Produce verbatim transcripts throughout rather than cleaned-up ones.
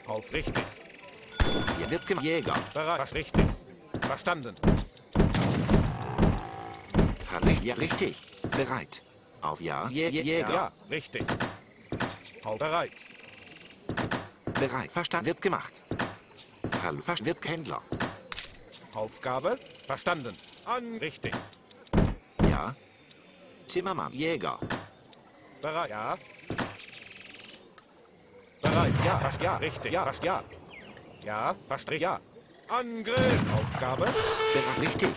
Auf richtig. Hier wird gemacht. Jäger. Bereit. Richtig. Verstanden. Ja, richtig. Bereit. Auf Ja. Jäger. Ja, richtig. Auf bereit. Bereit. Verstanden. Wird gemacht. Hallo. Wird Händler. Aufgabe. Verstanden. An. Richtig. Ja. Zimmermann. Jäger. Bereit. Ja. Bereit. Ja. Fast ja. Richtig. Ja. Fast ja. Ja. Fast ja. Angriff. Aufgabe. Bereit. Richtig.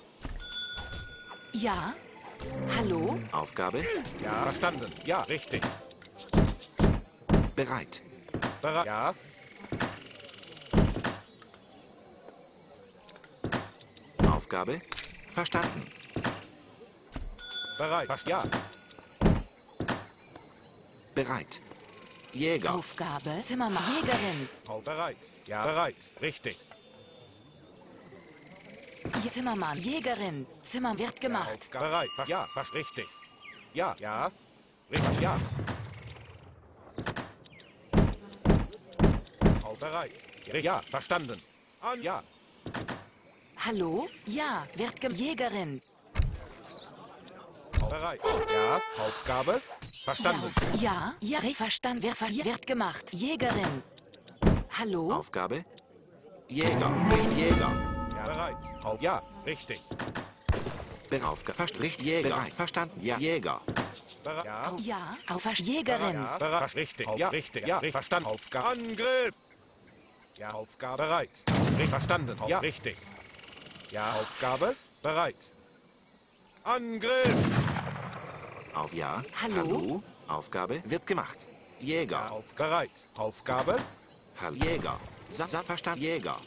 Ja. Hallo? Aufgabe. Ja. Verstanden. Ja. Richtig. Bereit. Bereit. Ja. Aufgabe. Verstanden. Bereit. Fast ja. Bereit. Jäger. Aufgabe. Zimmermann. Jägerin. Auf bereit. Ja. Bereit. Richtig. Zimmermann. Jägerin. Zimmer wird gemacht. Aufgabe. Bereit. Fast ja. Fast richtig. Ja. Ja. Richtig. Ja. Auf bereit. Ja. Verstanden. An. Ja. Hallo? Ja. Wird gemacht. Jägerin. Auf bereit. Ja. Aufgabe. Verstanden. Ja. Ja. Ja. Verstanden. Wer ver wird gemacht. Jägerin. Hallo? Aufgabe. Jäger. Nicht Jäger. Ja. Bereit. Auf. Ja. Richtig. Beraufge. Fast richtig. Jäger. Bereit. Verstanden. Ja. Jäger. Bereit. Ja. Auf ja. Auf Jägerin. Ja. Bereit. Richtig. Ja. Richtig. Ja. Verstanden. Aufgabe. Angriff. Ja. Aufgabe. Bereit. Richtig. Verstanden. Ja. Richtig. Ja. Aufgabe. Bereit. Angriff. Auf Ja. Hallo? Hallo. Aufgabe. Wird gemacht. Jäger. Ja. Auf. Bereit. Aufgabe. Hallo. Jäger. Sa Sa Verstand. Jäger.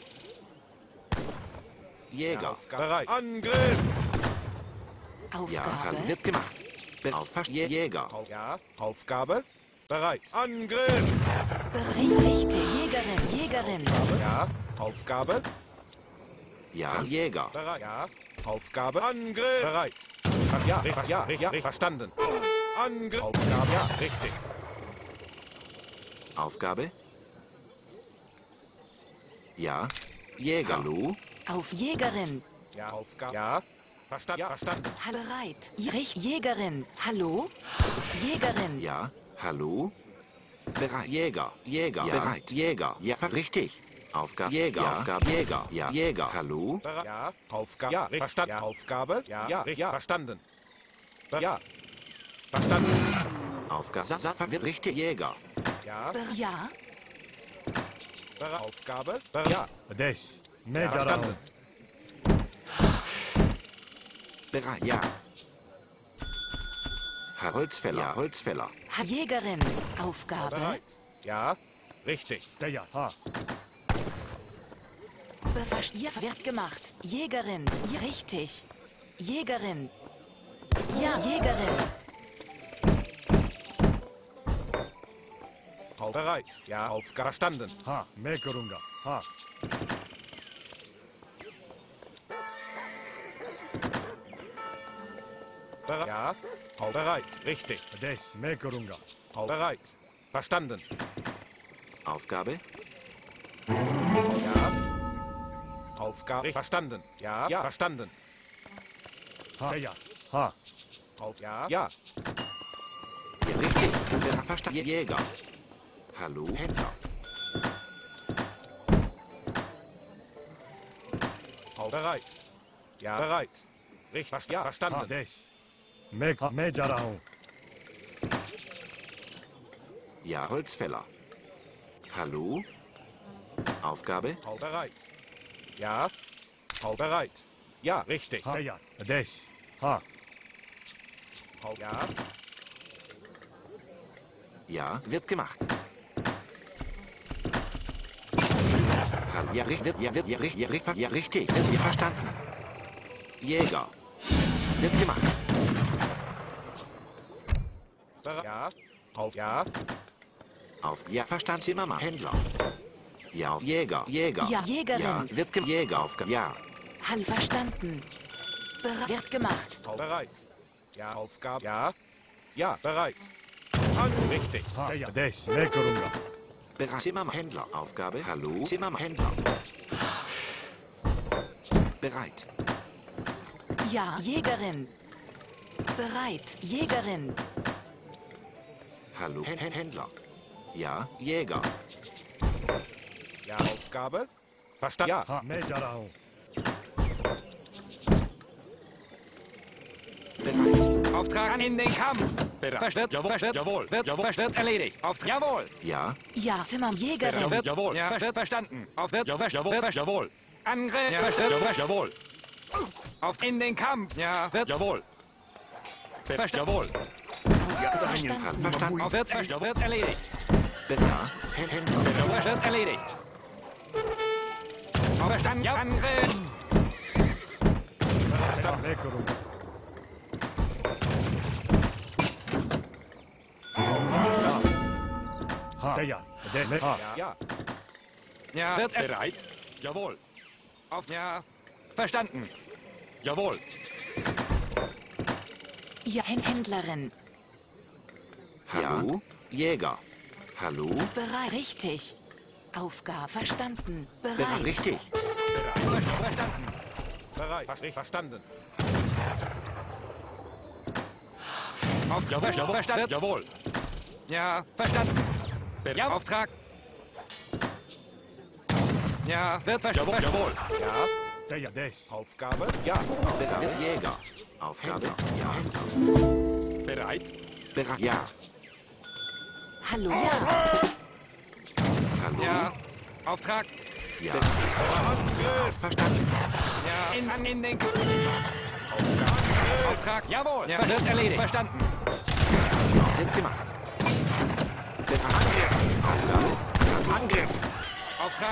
Jäger. Ja. Aufgabe. Bereit. Angriff. Ja. Hallo. Aufgabe. Wird gemacht. Beauftragt. Jäger. Auf. Ja. Aufgabe. Bereit. Angriff. Bereit. Richtig. Jägerin. Jägerin. Ja. Aufgabe. Ja. Jäger. Bereit. Ja. Aufgabe. Angriff. Bereit. Fast ja. Richtig. Ja. Richtig. Ja. Verstanden. Angriff. Aufgabe. Ja. Richtig. Aufgabe. Ja. Jäger. Hallo. Auf Jägerin. Ja. Aufgabe. Ja. Verstanden. Ja. Verstanden. Bereit. Richtig. Jägerin. Hallo? Jägerin. Ja. Hallo. Bereit. Jäger. Jäger. Ja. Bereit. Jäger. Ja. Richtig. Aufgabe. Jäger. Ja. Aufgabe. Jäger. Ja. Jäger. Hallo. Bereit. Ja. Aufgabe. Ja. Richtig. Verstanden. Ja. Aufgabe. Ja. Ja. Richtig. Ja. Verstanden. Ber ja. Verstanden. Aufgabe. Sa Sa Ver Richtig. Jäger. Ja. Ber ja. Ber Aufgabe. Ber ja. Desh. Ja. Verstanden. Bereit. Ja. Herr Holzfäller. Ja. Holzfäller. Ha Jägerin. Aufgabe. Bereit. Ja. Richtig. Ja. Ha. Befasst. Ja. Wird gemacht. Jägerin. Ja. Richtig. Jägerin. Ja. Jägerin. Auf. Bereit. Ja. Aufgabe. Verstanden. Ha. Mekurunga. Ha. Bereit. Ja. Auf. Bereit. Richtig. Desh. Mekurunga. Auf. Bereit. Verstanden. Aufgabe. Ja. Aufgabe. Verstanden. Ja. Ja. Verstanden. Ha. Ja. Ha. Auf. Ja. Ja. Ja. Richtig. Bereit. Verstanden. Jäger. Hallo. Händler. Auf. Bereit. Ja. Bereit. Richtig. Ja. Ha. Verstanden. Desh. Mek. Mejarahun. Ja. Holzfäller. Hallo. Aufgabe. Auf. Bereit. Ja. Auf. Bereit. Ja. Richtig. Ha. Ja. Desh. Ha. Auf. Ja. Ja. Wird gemacht. Hallo. Ja. Richtig. Wird. Ja. Wird. Ja. Richtig. Ja. Richtig. Ja. Richtig. Wird. Ja. Verstanden. Jäger. Wird gemacht. Bereit. Ja. Auf. Ja. Auf. Ja. Verstand. Zimmermann. Händler. Ja. Auf. Jäger. Jäger. Ja. Jägerin. Ja. Wird gemacht. Jäger. Aufgabe. Ja. Hall verstanden. Ber wird gemacht. Auf. Bereit. Ja. Aufgabe. Ja. Ja. Bereit. An. Richtig. Ha. Ja. Desh. Mekurunga. Bereit. Zimmermann. Händler. Aufgabe. Hallo. Zimmermann. Händler. Bereit. Ja, Jägerin. Bereit. Jägerin. Hallo. H Händler. Ja, Jäger. Ja, Aufgabe. Verstanden. Ja. हाँ मैं जा रहा हूँ Bereit. Auftrag an in den Kampf. Bereit. Verstanden. Jawohl. Verstanden. Jawohl. Wird. Jawohl. Verstanden. Erledigt. Auftrag. Jawohl. Ja. Ja, Zimmer. Jägerin. Wird. Jawohl. Ja. Verstanden. Verstanden. Auf. Wird. Jawohl. Jawohl. Jawohl. Angriff. Ja. Verstanden. Jawohl. Jawohl. Auf in den Kampf. Ja. Wird. Jawohl. Verstanden. Jawohl. Verstanden. Verstanden. Auf. Wird. Jawohl. Wird. Erledigt. Bereit. Händler. Jawohl. Verstanden. Erledigt. Auf. Verstanden. Ja. Angriff. हाँ मैं करूँगा हाँ तैयार दे मैं हाँ Ja. Ja. Wird. Bereit. Jawohl. Auf. Ja. Verstanden. Jawohl. Ja, Händlerin. Hallo. Jäger. Hallo. Bereit. Richtig. Aufgabe. Verstanden. Bereit. Bereit. Richtig. Bereit. Verstanden. Bereit. Ver- Verstanden. Auf. Jawohl. Jawohl. Verstanden. Jawohl. Ja. Verstanden. Ber- Ja. Auftrag. Ja. Wird. Verstanden. Jawohl. Jawohl. Ja. तैयार देश Aufgabe. Ja. Bereit. Jäger. Aufgabe. Ja. Bereit. Bereit. Ja. Hallo. Ja. Hallo. Ja. Auftrag. Ja. Angriff. Verstanden. Ja. In, an, in den... Auftrag. Jawohl. Ja. Wird erledigt. Verstanden. Wird gemacht. Bereit. Angriff. Aufgabe. Angriff. Auftrag.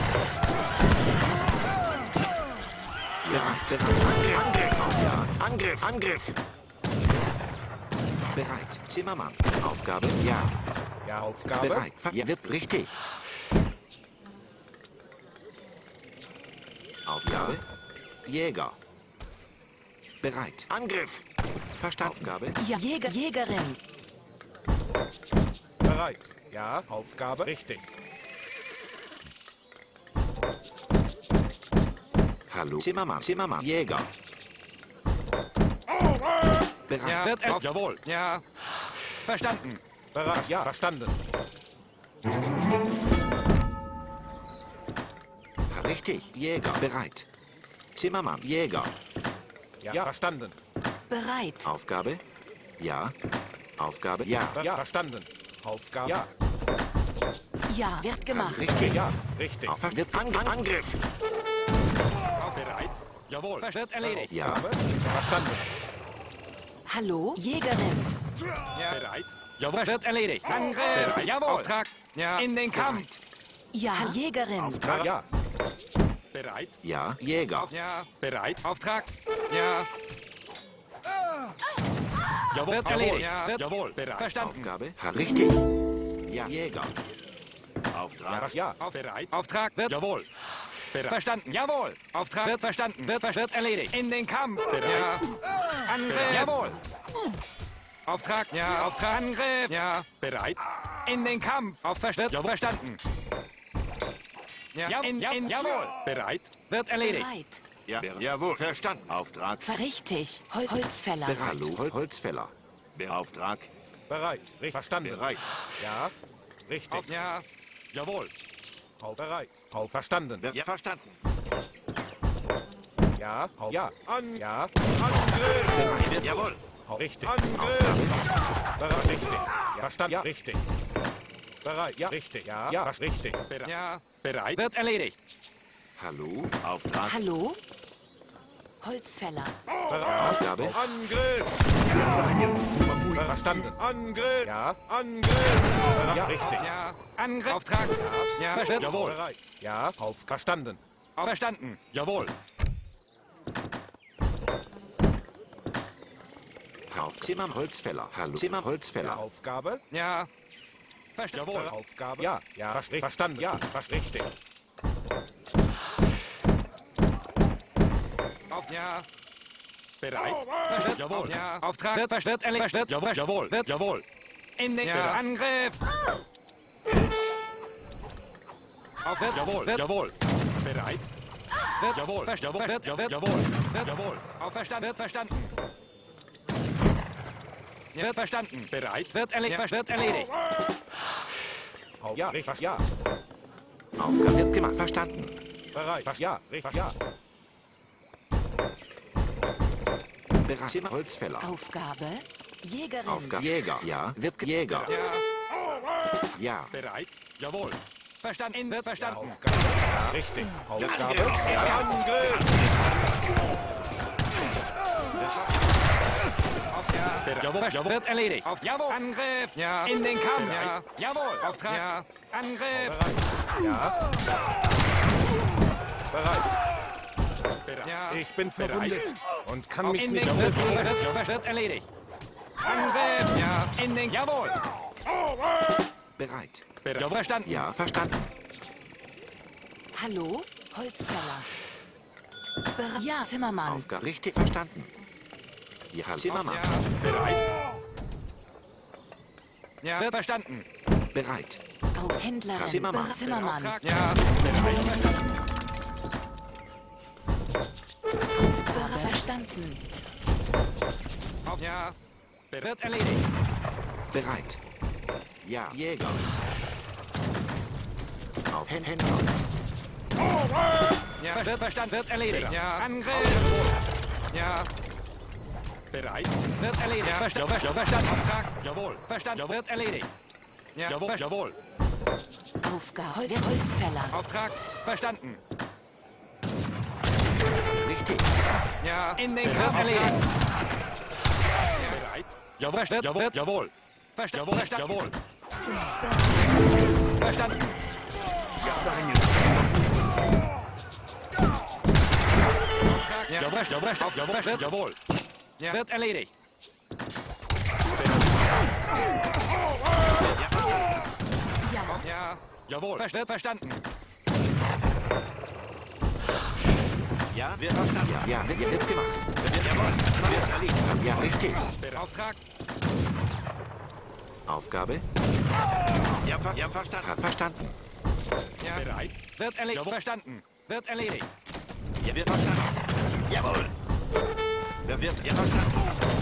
Bereit. Bereit. Angriff. Ja. Angriff. Angriff. Bereit. Zimmermann. Aufgabe. Ja. Ja, Aufgabe. Bereit. Ja, wird richtig. Aufgabe. Jäger. Bereit. Angriff. Verstanden. Aufgabe. Ja, Jäger. Jägerin. Bereit. Ja, Aufgabe. Richtig. Hallo. Zimmermann. Zimmermann. Jäger. Bereit. Ja. Wird auf. Jawohl. Ja. Verstanden. Bereit. Ja, verstanden. Richtig. Jäger. Bereit. Zimmermann. Jäger. Ja, ja, verstanden. Bereit. Aufgabe. Ja. Aufgabe. Ja. Ja, verstanden. Aufgabe. Ja. Ja, wird gemacht. Richtig. Ja, richtig. Auf wird Ang Angriff. Auf. Bereit. Jawohl. Wird erledigt. Ja. Aufgabe. Verstanden. Hallo. Jägerin. Ja. Bereit. Jawohl. Wird erledigt. Angriff. Bereit. Jawohl. Auftrag. Ja. In den Kampf. Ja, Jägerin. Auftrag. Ja. Bereit. Ja. Jäger. Auf. Ja. Bereit. Auftrag. Ja. Jawohl. Wird erledigt. Ja. Wird. Jawohl. Bereit. Verstanden. Aufgabe. Ha, richtig. Ja. Jäger. Ja, ja. Auf. Bereit. Auftrag. Wird. Jawohl. Bereit. Verstanden. Jawohl. Auftrag. Wird verstanden. Wird, wird erledigt. In den Kampf. Bereit. Ja. Angriff. Jawohl. Auftrag. Ja. Auftrag. Angriff. Ja. Bereit. In den Kampf. Auftrag. Wird. Jawohl. Verstanden. Ja. Ja. In, in, jawohl. Bereit. Wird erledigt. Bereit. Ja. Jawohl. Verstanden. Auftrag. Verrichtig. Hol Holzfäller. Bereit. Hallo. Hol Holzfäller. Beauftrag. Bereit. Richtig. Verstanden. Bereit. Ja. Richtig. Auf. Ja. Jawohl. Auf. Bereit. Auf. Verstanden. Ja. Verstanden. Ja. Auf. Ja. An. Ja. Angriff. Bereit. Jawohl. Auf. Richtig. Angriff. Bereit. Richtig. Ja. Verstanden. Ja. Richtig. Bereit. Ja. Richtig. Ja. Ja. Richtig. Bereit. Ja. Bereit. Wird erledigt. Hallo. Auftrag. Hallo. Holzfäller. Bereit. Aufgabe. Angriff. Verstanden. Angriff. Ja. Angriff. Bereit. Ja. Richtig. Ja. Angriff. Auftrag. Ja. Ja. Jawohl. Bereit. Ja. Auf. Verstanden. Auf. Verstanden. Jawohl. Auf. Zimmer Holzfäller. Hallo. Zimmer Ja. Holzfäller. Aufgabe. Ja. Verstanden. Jawohl. Aufgabe. Ja. Ja. Verstanden. Verstanden. Ja. Richtig. Auf. Ja. Bereit. Verstanden. Jawohl. Ja. Auftrag. Wird verstanden. Erledigt. Verstanden. Jawohl. Jawohl. Wird. Jawohl. In den ja. Angriff. Auf wird, jawohl, wird, jawohl. Bereit. Wird, jawohl, ver, jawohl, wird, jawohl, jawohl, wird, jawohl. Auf verstanden, wird verstanden. Wird verstanden. Bereit. Wird erledigt. Wird erledigt. Auf, ja, richtig, ja. Aufgabe wird gemacht. Verstanden. Bereit. Ja, richtig, ja. Bereit. Zimmer Holzfäller. Aufgabe, Jägerin. Aufgabe. Jäger. Ja. Wird ge- Jäger. Ja. Ja. Bereit. Jawohl. Verstanden. Wird verstanden. Aufgabe. Ja, richtig. Aufgabe. Ja, Angriff. Auf, ja. Bereit. Jawohl. Jawohl. Wird erledigt. Auf, jawohl. Angriff. Ja. In den Kampf. Ja. Jawohl. Auftrag. Ja. Angriff. Bereit. Ja. Bereit. Bereit. Ja. Ich bin Bereit. verwundet und kann Auf mich in nicht den wird, erholen. wird, wird, wird erledigt. Angriff. Ja. In den, jawohl. Bereit. Bereit. Jawohl. Verstanden. Ja. Verstanden. Hallo, Holzfäller. Ber ja, Zimmermann. Aufgabe. Richtig verstanden. Ja. Zimmermann. Ja. Bereit. Ja. Wird verstanden. Bereit. Auf Händlerin. Zimmermann. Ber Zimmermann. Auftrag. Ja. Bereit. Verstanden. Aufgabe verstanden. Auf, ja. Wird erledigt. Bereit. Ja. Jäger. Auf Hän- Händler. Ja. Wird verstanden. Wird erledigt. Ja. Angriff. Ja. Bereit. Wird erledigt. Ja. Verstanden. Jawohl. Verstanden. Auftrag. Jawohl. Verstanden. Wird erledigt. Ja. Jawohl. Jawohl. Aufgabe, Hol Holzfäller. Auftrag. Verstanden. Richtig. Ja. In den Kampf erledigt. Ja. Bereit. Jawohl. Verstanden. Jawohl. Jawohl. Verstanden. Jawohl. Verstanden. Jawohl. Verstanden. Auftrag. Ja. Jawohl. Jawohl. Auf. Jawohl. Verstanden. Jawohl. Ja. Wird erledigt. Ja, Ja. Jawohl. Verstanden. Verstanden. Ja. Wird verstanden. Ja. Ja. Wird, wird gemacht. Wird, jawohl. Wird erledigt. Ja. Richtig. Auftrag. Aufgabe. Ja. Ver ja. Verstanden. Hat verstanden. Ja. Bereit. Wird erledigt. Jawohl. Verstanden. Wird erledigt. Ja. Wird verstanden. Jawohl. Wer wird? Ja. Verstanden.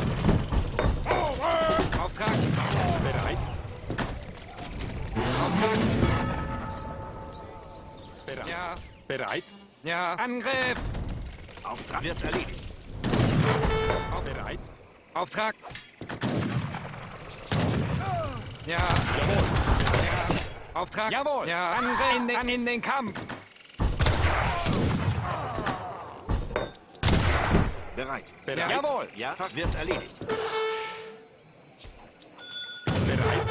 Auftrag. Bereit. Auftrag. Bereit. Ja. Bereit. Ja. Angriff. Auftrag wird erledigt. Auf. Bereit. Auftrag. Ja. Jawohl. Ja. Auftrag. Jawohl. Ja. Angriff. In den, in den Kampf. Bereit. Bereit. Jawohl. Ja. Wird erledigt. Bereit.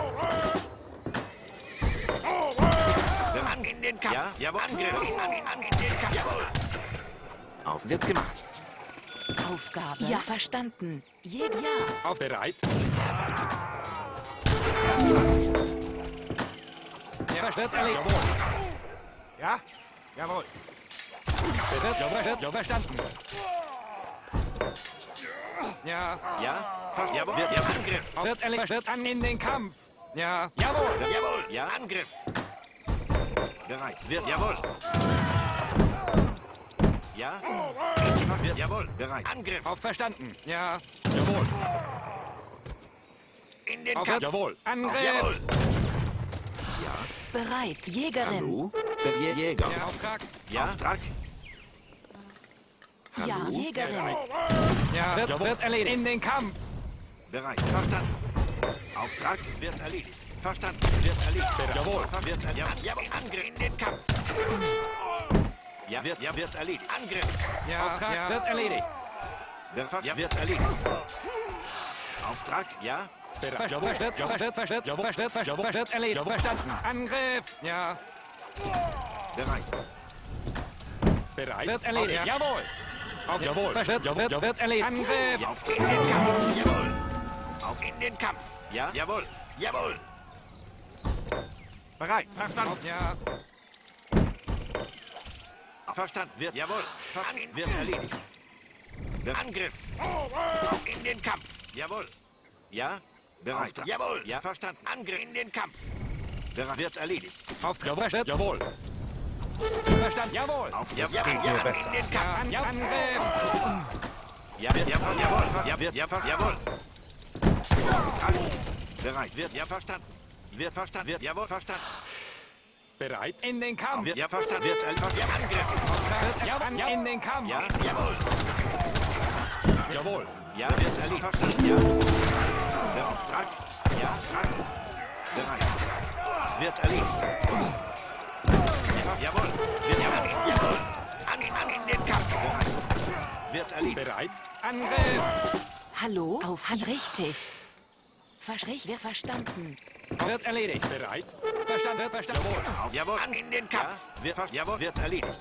An in den Kampf. Ja. Jawohl. Angriff. An, an in den Kampf. Jawohl. Auf. Wird gemacht. Aufgabe. Ja, verstanden. Jäger. Ja. Auf. Bereit. Ja. Wird erledigt. Jawohl. Ja? Jawohl. Wird, jawohl. Wird, jawohl. Verstanden. Ja. Ja. Ver jawohl. Wird. Ja. Angriff. Wird erledigt. Wird an in den Kampf. Ja. Jawohl. Jawohl. Ja. Angriff. Bereit. Wird. Jawohl. Ja. Wird. Jawohl. Bereit. Angriff. Auf. Verstanden. Ja. Jawohl. In den Auf. Kampf. Jawohl. Angriff. Jawohl. Ja. Bereit. Jägerin. Hallo. Der Jäger. Ja. Auftrag. Ja. Auftrag. Ja, Hallo. Jägerin. Ja. Wird, wird erledigt. In den Kampf. Bereit. Verstanden. Auftrag wird erledigt. Verstanden. Wird erledigt. Jawohl. Wird erledigt. Ja. Jawohl. Angriff in den Kampf. Ja. Wird. Ja. Wird erledigt. Angriff. Ja. Auftrag. Ja. Wird erledigt. Der Ver ja. Wird erledigt. Auftrag. Ja. Bereit. Jawohl. Versteht. Jawohl. Versteht. Versteht. Jawohl. Versteht. Versteht. Jawohl. Versteht. Erledigt. Jawohl. Verstanden. Angriff. Ja. Bereit. Bereit. Wird erledigt. Ja. Jawohl. Auf. Jawohl. Versteht. Jawohl. Wird, wird erledigt. Angriff. Ja. Auf in den Kampf. Jawohl. Auf in den Kampf. Ja. Jawohl. Jawohl. Bereit. Verstanden. Auf. Ja. Verstanden. Wird. Jawohl. Verstanden. Wird erledigt. Der Angriff. Auf in den Kampf. Jawohl. Ja. Bereit. Jawohl. Ja. Verstanden. Angriff in den Kampf. Bereit. Wird erledigt. Auftrag. Verstanden. Jawohl. Verstanden. Jawohl. Auf. Ja, Es ja, geht ja, nur an besser. den Ja, Kampf. an, ja, Angriff. Ja, wird, jawohl, jawohl. Ja, wird, ja, ver- jawohl. Bereit. Wird, ja, verstanden. Wird verstanden. Wird, jawohl, verstanden. Bereit. In den Kampf. Wird, ja, verstanden. Wird, äh, ver- ja, Angriff. Auftrag. Ja, an, ja, in den Kampf. Ja, jawohl. Jawohl. Ja, wird erledigt. Verstanden. Ja. Der Auftrag. Ja, Auftrag. Bereit. Wird erledigt. Ja, jawohl. Wird, jawohl. Jawohl. An, an in den Kampf. Bereit. Wird erledigt. Bereit. Angriff. Hallo? Auf. Richtig. Verstrich, wer verstanden? Wird erledigt. Bereit. Verstanden. Wird verstanden. Jawohl. Auf, jawohl. An in den Kampf. Ja, wird, ver- jawohl. Wird erledigt.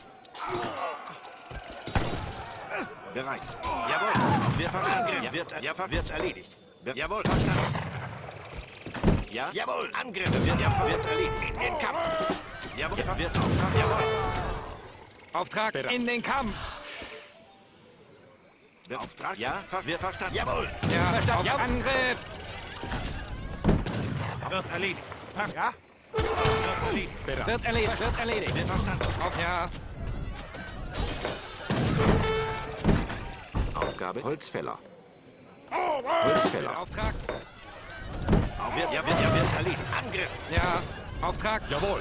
Bereit. Jawohl. Wird verstanden. Ja, wird, ja, ver- wird erledigt. Wird, jawohl. Verstanden. Ja. Jawohl. Angriffe. Wird, ja, wird erledigt. In den Kampf. Jawohl. Wird, wird Auftrag. Jawohl. Auftrag. Bereit. In den Kampf. Der Auftrag. Ja. Ver- wird verstanden. Jawohl. Ja, verstanden. Ja, Angriff. Wird erledigt. Ja? Wird erledigt. Bereit. Wird erledigt. Wird erledigt. Wird verstanden. Auf, ja. Aufgabe. Holzfäller. Holzfäller. Auftrag. Wird, ja, wird, ja, wird erledigt. Angriff. Ja. Auftrag. Jawohl.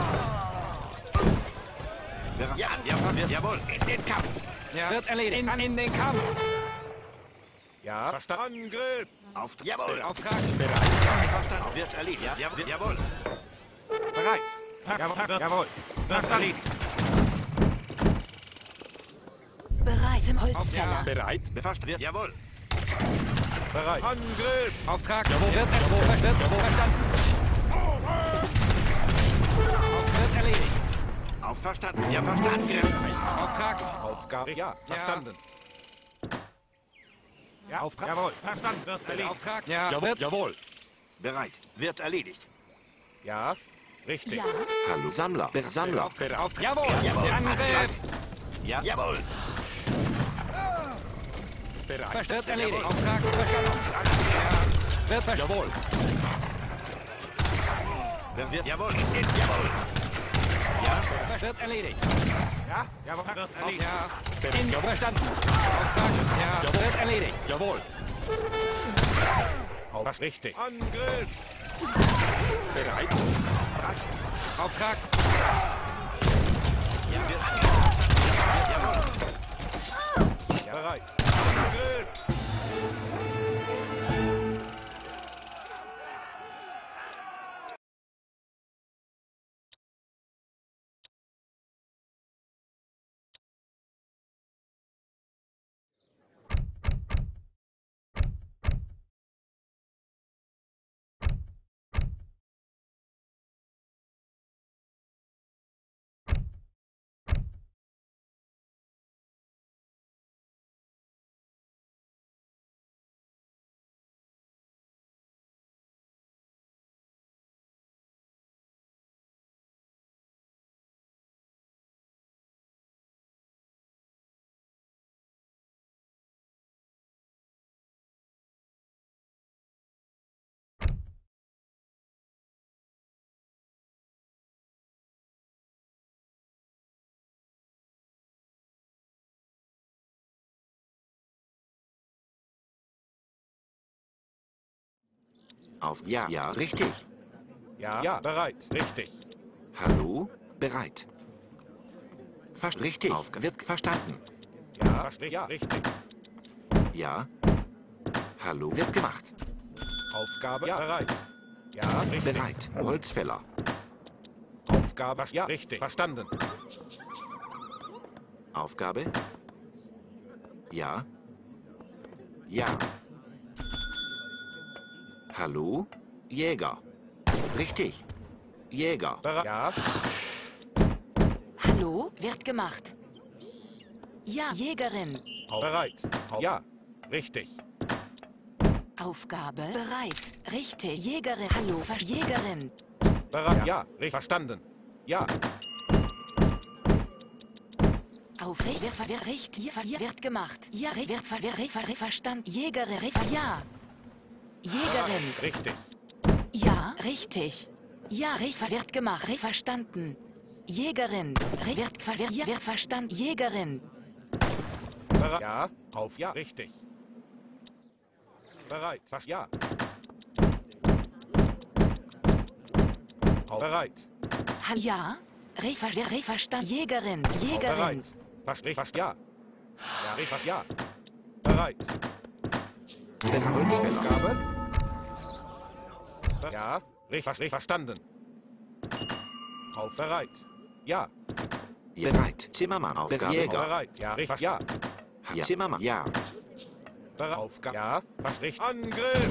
Bereit. Ja, ja, wird, jawohl. In den Kampf. Ja. Wird erledigt. In, in den Kampf. Ja? Verstanden. Angriff. Auftrag. Jawohl. Auftrag. Bereit. Verstanden. Wird erledigt. Ja, ja, wird, jawohl. Bereit. Jawohl. Jawohl. Wird erledigt. Bereit im Auf, ja. Holzfäller. Bereit. Befasst wird, jawohl. Bereit. Angriff. Auftrag. Jawohl. Wird, jawohl. Wird, jawohl. Verstanden. Auf, wird erledigt. Auf verstanden. Ja, verstanden. Angriff. Auftrag. Aufgabe. Ja. Verstanden. Ja. Auftrag. Jawohl. Verstanden. Wird erledigt. Auftrag. Ja. Jawohl. Wird, jawohl. Bereit. Wird erledigt. Ja. Richtig. Ja. Hallo. Sammler. Ber Sammler. Auftrag. Auftrag. Jawohl. Jawohl. Angriff. Ja, jawohl. Bereit. Wird erledigt. Auftrag. Verstanden. Ja. Wird verstanden. Jawohl. Wer wird, jawohl. In den, jawohl. Ja. Wird erledigt. Ja. Jawohl. Wird Auf, erledigt. ja. In, ja. Verstanden. Auftrag. Ja. Jawohl. Wird erledigt. Jawohl. Auf. Richtig. Angriff. Bereit. Auftrag. Ja, wird, Ja. Bereit. Angriff. auf, ja, ja, richtig. Ja. Ja. Bereit. Richtig. Hallo. Bereit. Ver richtig. Auf, wird verstanden. Ja. Verstehe. Ja. Richtig. Ja. Hallo. Wird gemacht. Aufgabe. Ja. Bereit. Ja. Richtig. Bereit. Holzfäller. Aufgabe. Ja. Richtig. Verstanden. Aufgabe. Ja. Ja. Hallo? Jäger. Richtig. Jäger. Bereit. Ja. Hallo? Wird gemacht. Ja, Jägerin. Auf. Bereit. Auf. Ja. Richtig. Aufgabe bereit. Richtig. Jägerin. Hallo, Ver Jägerin. Bereit. Ja. Richtig. Verstanden. Ja. Auf Re- wer ver- wer richtig hier wird gemacht. Ja, Re- wird ver- wer Re- ver- Re- verstanden. Jägerin. Re- ver- Ja. Jägerin. Richtig. Ja, richtig. Ja, Refer wird gemacht. Re verstanden. Jägerin. Re wird, ver wird, ja, wird verstanden. Jägerin. Bereit. Ja. Auf. Ja. Richtig. Bereit. Fast. Ja. Auf. Bereit. Hall ja. Refer, Re verstanden. Jägerin. Auf. Jägerin. Bereit. Fast. Fast. Ja. Ja. Re fast. Ja. Bereit. Holzaufgabe. Ja. Re fast. Re verstanden. Auf. Bereit. Ja. Bereit. Zimmermann. Aufgabe. Jäger. Bereit. Ja. Re fast. Ja. Ja. Zimmermann. Ja. Bereit. Aufgabe. Ja. Fast. Richtig. Angriff.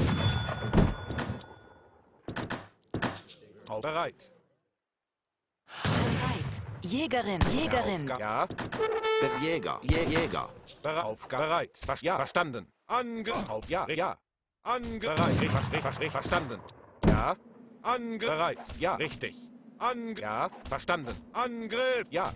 Auf. Bereit. Bereit. Jägerin. Jägerin. Ja. Ja. Der Jäger. Jä Jäger. Bereit. Aufgabe. Bereit. Fast. Ja. Verstanden. Angriff. Auf. Ja. Ja. Angriff. Bereit. Re fast. Re fast. Re verstanden. Ja. Angriff. Bereit. Ja. Richtig. Angriff. Ja. Verstanden. Angriff. Ja.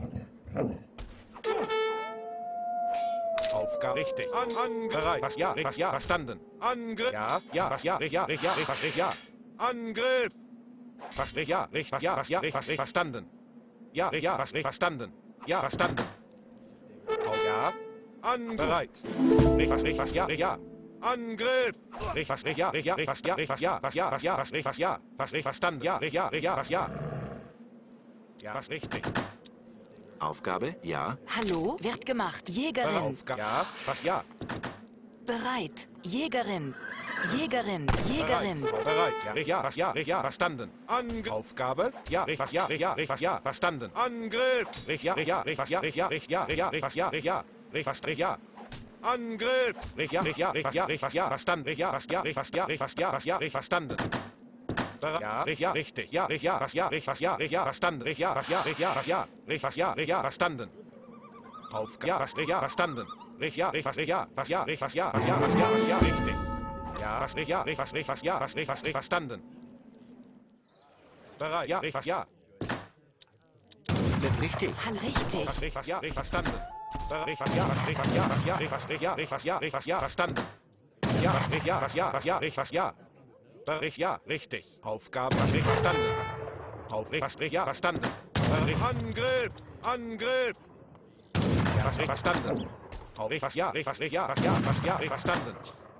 Aufgabe. Richtig. An. Angriff. Bereit. Fast. Ja. Re fast. Ja. Verstanden. Angriff. Ja. Ja. Fast. Ja. Re ja. Re ja. Re fast. Re ja. Angriff. Fast. Re ja. Re fast. Ja. Fast. Ja. Re fast. Re verstanden. Ja. Re ja. Fast. Re verstanden. Ja. Verstanden. Auf. Ja. An. Bereit. Re fast. Re fast. Ja. Re ja. Angriff! Re fast. Re ja. Re ja. Re fast. Ja. Re fast. Ja. Fast. Ja. Fast. Ja. Fast. Re fast. Ja. Fast. Re verstanden. Ja. Re ja. Re ja. Fast. Ja. Ja. Fast richtig. Aufgabe. Ja. Hallo. Wird gemacht. Jägerin. Aufgabe. Ja. Fast. Ja. Bereit. Jägerin. Jägerin. Jägerin. Bereit. Bereit. Ja. Re ja. Fast. Ja. Re ja. Verstanden. Angriff. Aufgabe. Ja. Re fast. Ja. Re ja. Re fast. Ja. Verstanden. Angriff. Re ja. Re ja. Re fast. Ja. Re ja. Re ja. Re ja. Re fast. Ja. Re ja. Re fast. Re ja. Angriff! Re ja, re ja, re fast, ja, re fast, ja, verstanden, re ja, fast, ja, re fast, ja, re fast, ja, fast, ja, re verstanden. Ja, re ja, richtig, ja, re ja, fast, ja, re fast, ja, re ja, verstanden, re ja, fast, ja, re ja, fast, ja, re fast, ja, re ja, verstanden. Aufgabe, ja, fast, re ja, verstanden. Re ja, re fast, re ja, fast, ja, re fast, ja, fast, ja, fast, ja, fast, ja, richtig. Ja, fast, re ja, re fast, re fast, ja, fast, re fast, re verstanden. Bereit, ja, re fast, ja. Richtig. Hall richtig. Fast, re fast, ja, re verstanden. Re fast, ja, fast, re fast, ja, fast, ja, re fast, re ja, re fast, ja, re fast, ja, verstanden. Ja, fast, re ja, fast, ja, fast, ja, re fast, ja. Re ja, richtig. Aufgabe, fast, re verstanden. Auf, re fast, re ja, verstanden. Re Angriff, Angriff. Ja, fast, re verstanden. Auf, re fast, ja, re fast, re ja, fast, ja, fast, ja, re verstanden.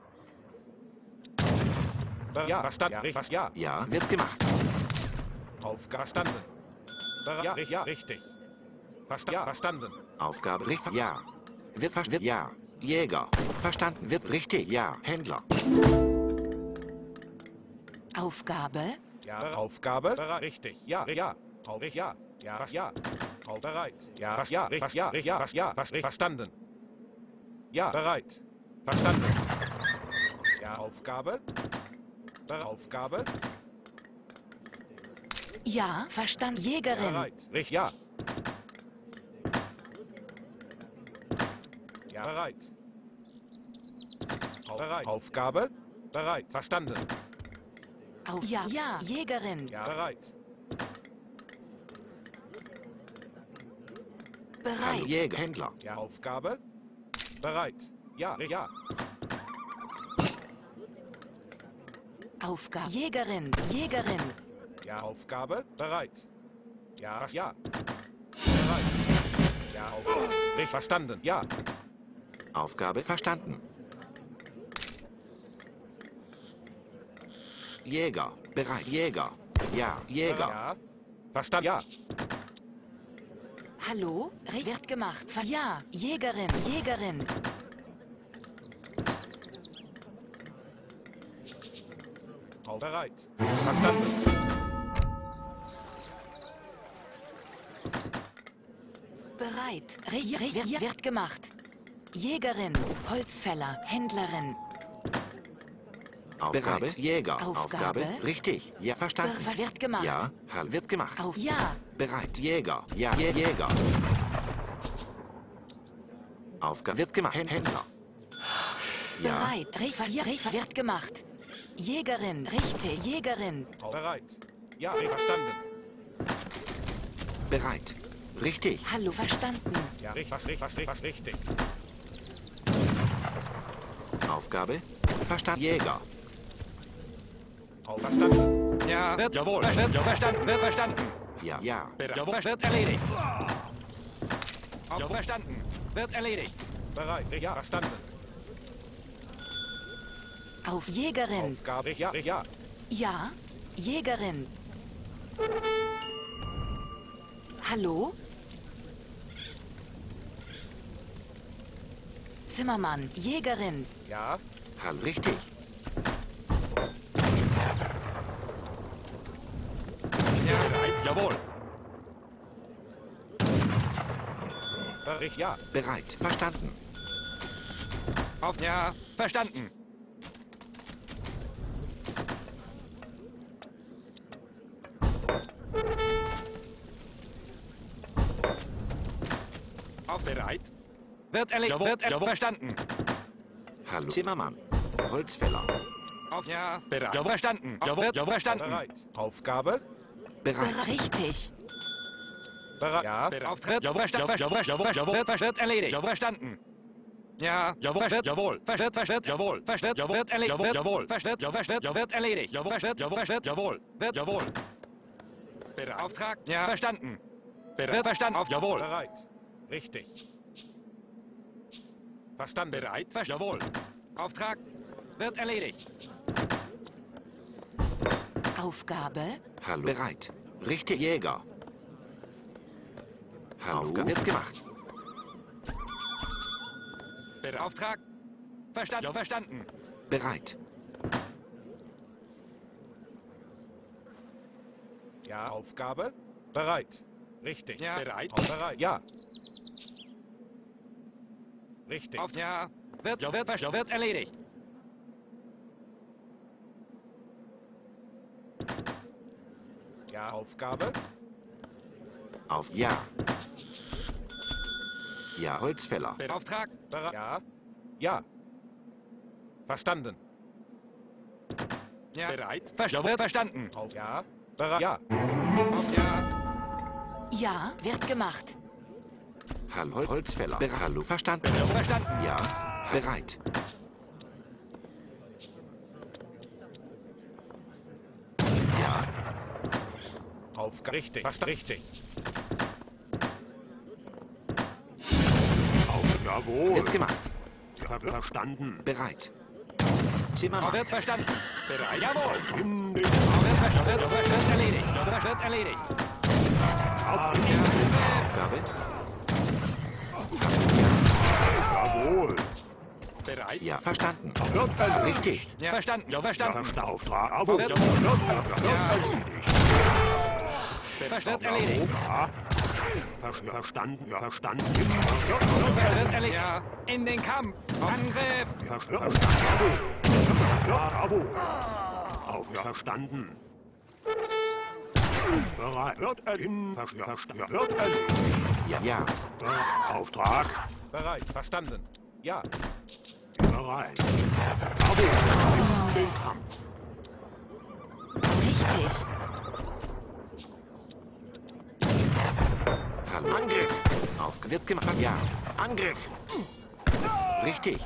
Ja, verstanden, ja, re fast, ja. Ja, wird gemacht. Aufgabe, verstanden. Ja, re ja, richtig. Versta ja, verstanden. Aufgabe richtig. Ja. Wird verstanden. Ja. Jäger. Verstanden. Wird richtig. Ja. Händler. Aufgabe. Ja. Aufgabe. Richtig. Ja. Ja. Auf. Ja. Ja. Was? Ja. Auf. Bereit. Ja. Was? Ja. Was? Ja. Ja. Was? Ja. Was? Verstanden. Ja. Bereit. Verstanden. Ja. Aufgabe. Aufgabe. Ja. Verstanden. Jägerin. Bereit. Richtig. Ja. Ja, bereit. Auf, bereit. Aufgabe. Bereit. Verstanden. Auf. Ja. Ja. Jägerin. Ja, bereit. Bereit. Jäger. Händler. Ja, Aufgabe. Bereit. Ja, ja. Aufgabe. Jägerin. Jägerin. Ja, Aufgabe. Bereit. Ja, ja. Bereit. Ja, Aufgabe. Richtig verstanden. Ja. Aufgabe verstanden. Jäger. Bereit. Jäger. Ja. Jäger. Ja. Verstanden. Ja. Hallo? Re wird gemacht. Ver ja. Jägerin. Jägerin. Auf. Bereit. Verstanden. Bereit. Re, Re wird, wird gemacht. Jägerin. Holzfäller. Händlerin. Aufgabe. Bereit. Jäger. Aufgabe. Aufgabe. Richtig. Ja, verstanden. Ber wird gemacht. Ja. Hall wird gemacht. Auf. Ja. Bereit. Jäger. Ja. Jä Jäger. Aufgabe wird gemacht. Händler. Ja. Bereit. Refer, ja, Refer wird gemacht. Jägerin. Richtig. Jägerin. Auf. Bereit. Ja, verstanden. Bereit. Richtig. Hallo, verstanden. Ja, richtig, richtig, richtig, richtig. Aufgabe. Verstanden. Jäger. Auf. Verstanden. Ja, wird, jawohl. Wird, verstanden, wird verstanden. Ja, ja. Jawohl, wird erledigt. Auf verstanden, wird erledigt. Bereit. Ja, verstanden. Auf Jägerin. Aufgabe. Ja, ja. Ja, Jägerin. Hallo? Zimmermann, Jägerin. Ja. Hallo, richtig. Ja, bereit, jawohl. Bericht. Ja. Bereit. Verstanden. Auf, ja, verstanden. Auf, bereit. Wird erledigt, wird erledigt, verstanden. Hallo. Zimmermann. Holzfäller. Auf, ja, bereit. Jawohl, verstanden. Jawohl, jawohl, verstanden. Bereit. Aufgabe. Bereit. Richtig. Bereit. Ja. Auftritt, jawohl, verstanden. Jawohl, jawohl, jawohl, wird, wird erledigt. Jawohl, verstanden. Ja, jawohl, versteht, jawohl, versteht, versteht, jawohl, versteht, jawohl, wird erledigt, jawohl, jawohl, versteht, jawohl, versteht, jawohl, wird erledigt, jawohl, versteht, jawohl, versteht, jawohl, wird, jawohl. Auftrag, ja, verstanden. Wird verstanden, auf, jawohl. Bereit. Richtig. Verstanden. Bereit, verstanden, jawohl. Auftrag, wird erledigt. Aufgabe. Hallo. Bereit. Richtig, Jäger. Hallo. Aufgabe wird gemacht. Auftrag, verstanden, ja, verstanden. Bereit. Ja. Aufgabe. Bereit. Richtig. Ja, bereit. Auf, bereit. Ja. Richtig. Auf, ja, wird, ja, wird, ja, wird erledigt. Ja. Aufgabe. Auf, ja. Ja, Holzfäller. Auftrag, Bereit. Ja. Ja. Verstanden. ja, bereit, ja, wird verstanden. Auf. Ja. Bereit. Ja. Auf, ja, Ja, wird gemacht. Hallo, Hol- Holzfäller. Ber Hallo, verstanden. ja, verstanden. Ja, bereit. Ja, Aufgabe. Richtig. Verstanden. Richtig. Jawohl. wird gemacht. Ver verstanden. Bereit. Auf, Zimmermann. wird verstanden. Bereit, jawohl. In den Auf, wird verstanden, wird, wird erledigt, ja, wird erledigt. Aufgabe. Jawohl. Bereit, Ja, verstanden. Wird erledigt. Richtig. ja, verstanden, ja, verstanden. Erster Auftrag. Jawohl. Wird- Wird wird Ja. erledigt. Wird erledigt. Ja. Ver verstanden. Ja, verstanden. Wird erledigt. Ja, in den Kampf. Angriff. Ver verstanden. Ja, jawohl. Auf, ja, verstanden. Bereit. Wird erledigt. Ver verstanden. Wird erledigt. Ja, ja. Ber Auftrag. Bereit. Verstanden. Ja. Bereit. Jawohl. In den Kampf. Richtig. Hallo. Angriff. Auf wird gemacht. Ja. Angriff. Richtig.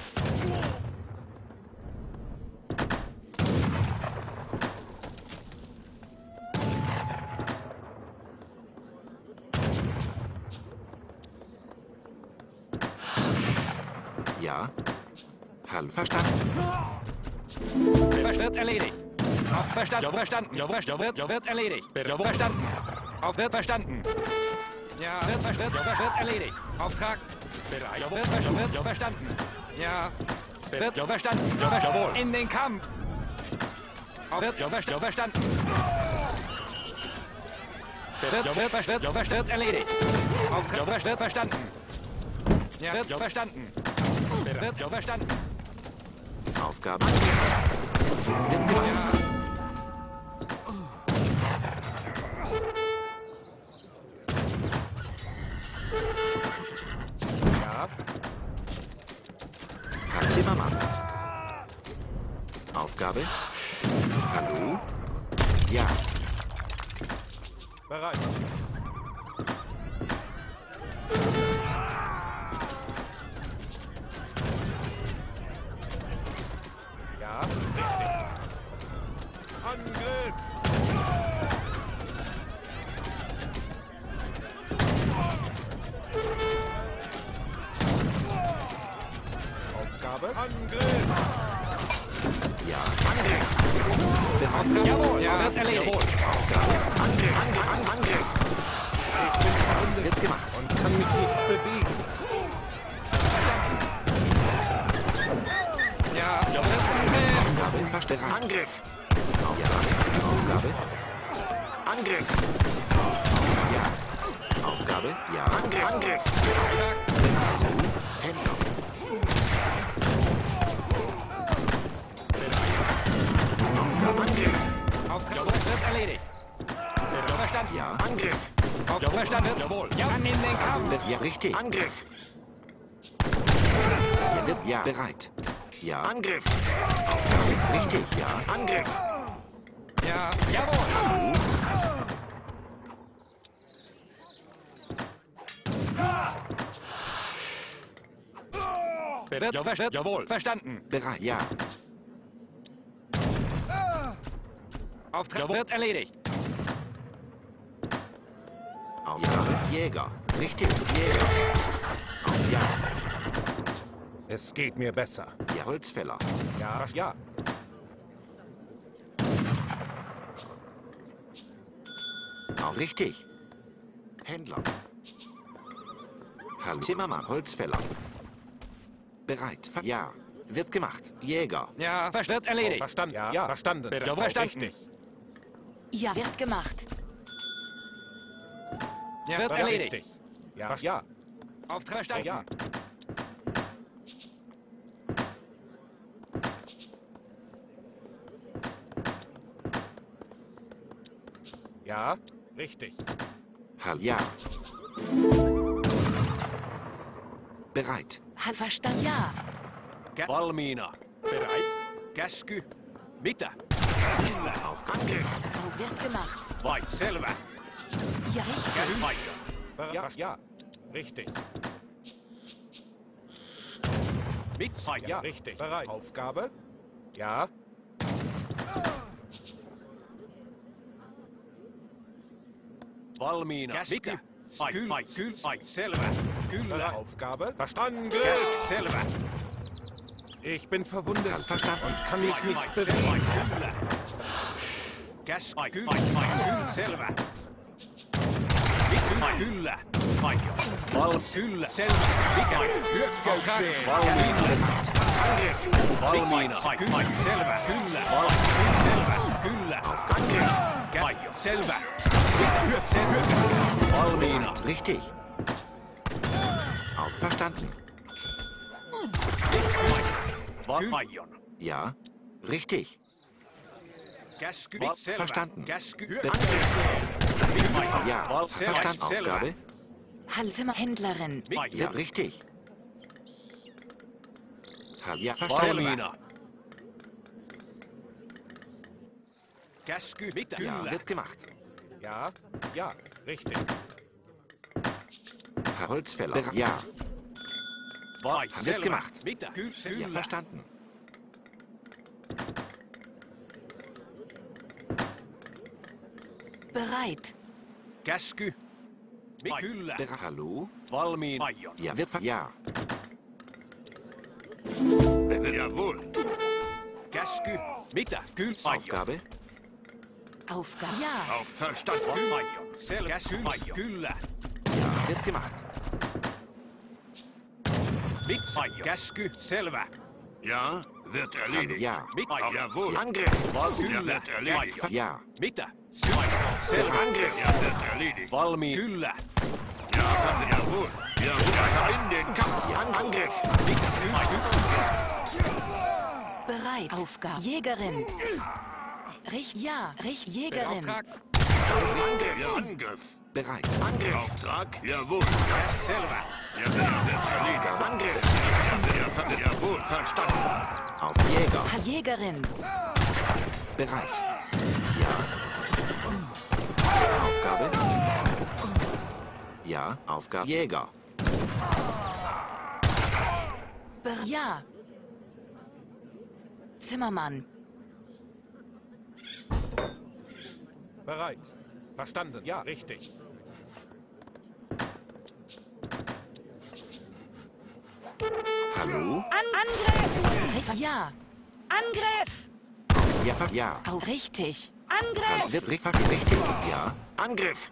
Ja. Hallo, verstanden. Wird erledigt. Auf, verstanden, ja, verstanden, ja, wird, ja, wird, ja, wird erledigt. Ja, verstanden. Auf, wird verstanden. Ja, wird, wird, ja, wird erledigt. Auftrag. Bereit, ja, wird, ja, wird, ja, verstanden. Ja, wird, ja, verstanden. Ja, wird, jawohl. In den Kampf. Auf, wird, ja, wird, ja, verstanden. Wird, ja, wird, wird, ja, wird erledigt. Auftrag, ja, wird, wird verstanden. Ja, wird, ja, verstanden. Wird, ja, verstanden. Aufgabe. Wird gemacht. Ja. Ja. Herr Zimmermann. Aufgabe. Hallo. Ja. Bereit. Ja. Richtig. Angriff! Aufgabe, Angriff! Ja, Angriff. Auftrag. Jawohl, ja, wird erledigt. Jawohl. Aufgabe. Angriff, Angriff, Angriff, Angriff. Ich bin verwundet Wird gemacht. und kann mich nicht bewegen. Ja, wird Angriff. Aufgabe verstanden. Angriff. Aufgabe. Aufgabe. Angriff. Ja. Aufgabe. Ja. Angriff. Angriff. Händler. Aufgabe. Angriff. Auftrag wird erledigt. Verstanden. Ja. Angriff. Auftrag verstanden. Jawohl. Ja, an in den Kampf. Wird ja richtig. Angriff. Ja, wird ja bereit. Ja. Angriff. Aufgabe. Richtig. Ja. Angriff. Ja, jawohl. Wird ja, verstanden. Jawohl. Verstanden. Bereit. Ja. Auftrag jawohl. Wird erledigt. Aufgabe. Jäger. Richtig. Jäger. Auf Ja. Es geht mir besser. Ja. Holzfäller. Ja, ja. Auch richtig. Händler. Hallo. Zimmermann. Holzfäller. Bereit. Ver ja. Wird gemacht. Jäger. Ja, ver wird erledigt. Oh, verstanden. Ja, ja, verstanden. Jawohl. Verstanden. Richtig. Ja, wird gemacht. Ja, wird erledigt. Richtig. Ja, ja. Auftrag verstanden. Ja. Ja, richtig. Hallo. Ja. Bereit. Hat verstanden. Ja. Valmiina. Bereit. Käsky. Mitä? Auf Angriff. Oh, wird gemacht. Vai, selvä. Ja, richtig. Paikka. Ja, ja. Richtig. Mit Ja, richtig. Bereit. Aufgabe. Ja. Valmiina. Mitä? Ai, kyllä, ai, kyllä, ai, selvä. Kyllä. Aufgabe. Verstanden. Käsky, selvä. Ich bin verwundet Verstanden. und kann mich Ai, nicht ai, bewegen. selvä, ai, kyllä. Käs, ai, kyllä, ai, ai, kyllä, selvä. Mit, ai, kyllä. Ai, val, kyllä, selvä. Mikä? Hyökkäykseen. Valmiina. Valmiina. Ai, kyllä, ai, selvä. Kyllä. Val, selvä. Kyllä. Angriff. Ai, selvä. Mitä? Hyök, sen hyökkäykseen. Valmiina. Richtig. Auf verstanden. Val, aion. Ja. Richtig. Käsky, Val, selvä. verstanden. Käsky, Be- hyökkäykseen. Ja. Val, Verstanden. selvä. Aufgabe. Halzimmerhändlerin. Ja, richtig. Hallo. Ja, verstanden. Valmiina. Käsky, mitä? Ja, Kyllä. wird gemacht. Ja, ja. Richtig. Herr Holzfäller. Ber ja. Vai, Wird selvä. gemacht. Mitä? Kyllä, Ja, kyllä. verstanden. Bereit. Käsky. Mi- Kyllä. Ber hallo. Valmiin. Aion. Ja, wird ver ja. Jawohl. Käsky. Mitä? Kyllä. Aion. Aufgabe. Aufgabe. Ja. Auf verstanden. Kyllä. Aion. Selvä. Käsky. Aion. Kyllä. Ja, wird gemacht. Mit? Aion. Käsky. Selvä. Ja, wird erledigt. Ja. Mit? Aion. Jawohl. Angriff. Val- Ja, Kyllä. wird erledigt. Aion. Ja. Mitä? Aion. Selvä. Angriff. Ja, wird erledigt. Valmiin. Kyllä. Ja, jawohl. Jawohl. In den Kampf. Ja, Angriff. Mitä? Aion. Bereit. Aufgabe. Jägerin. Richt. Ja. Richt. Jägerin. Auftrag. Angriff. Ja, Angriff. Bereit. Angriff. Auftrag. Jawohl. Käs. Selvä. Ja, ja, wird erledigt. Angriff. Ja, ja, jawohl. Verstanden. Auf Jäger. Ha- Jägerin. Bereit. Ja. Aufgabe. Ja, Aufgabe. Jäger. Ber ja. Zimmermann. Bereit. Verstanden. Ja, richtig. Hallo? An Angriff! Ja. Angriff! Ja, ver ja. Auf richtig. Hallo, Angriff! wird richtig, richtig. Ja. Angriff!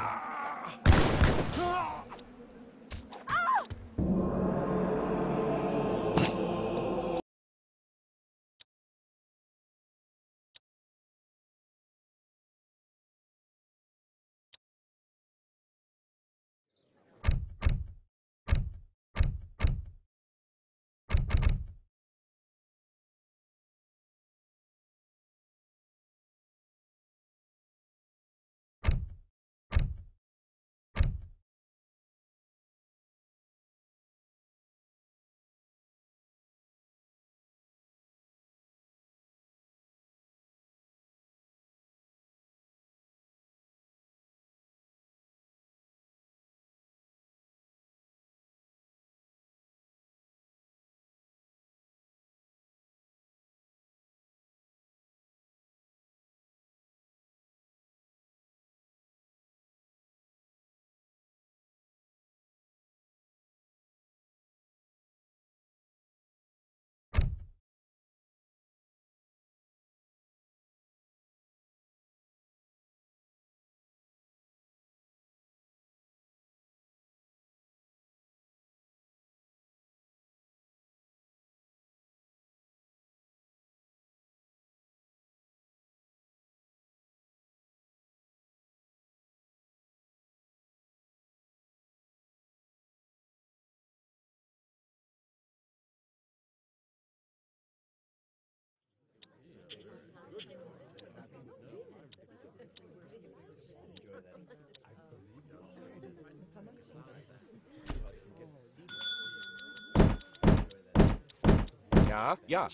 Ja, ja.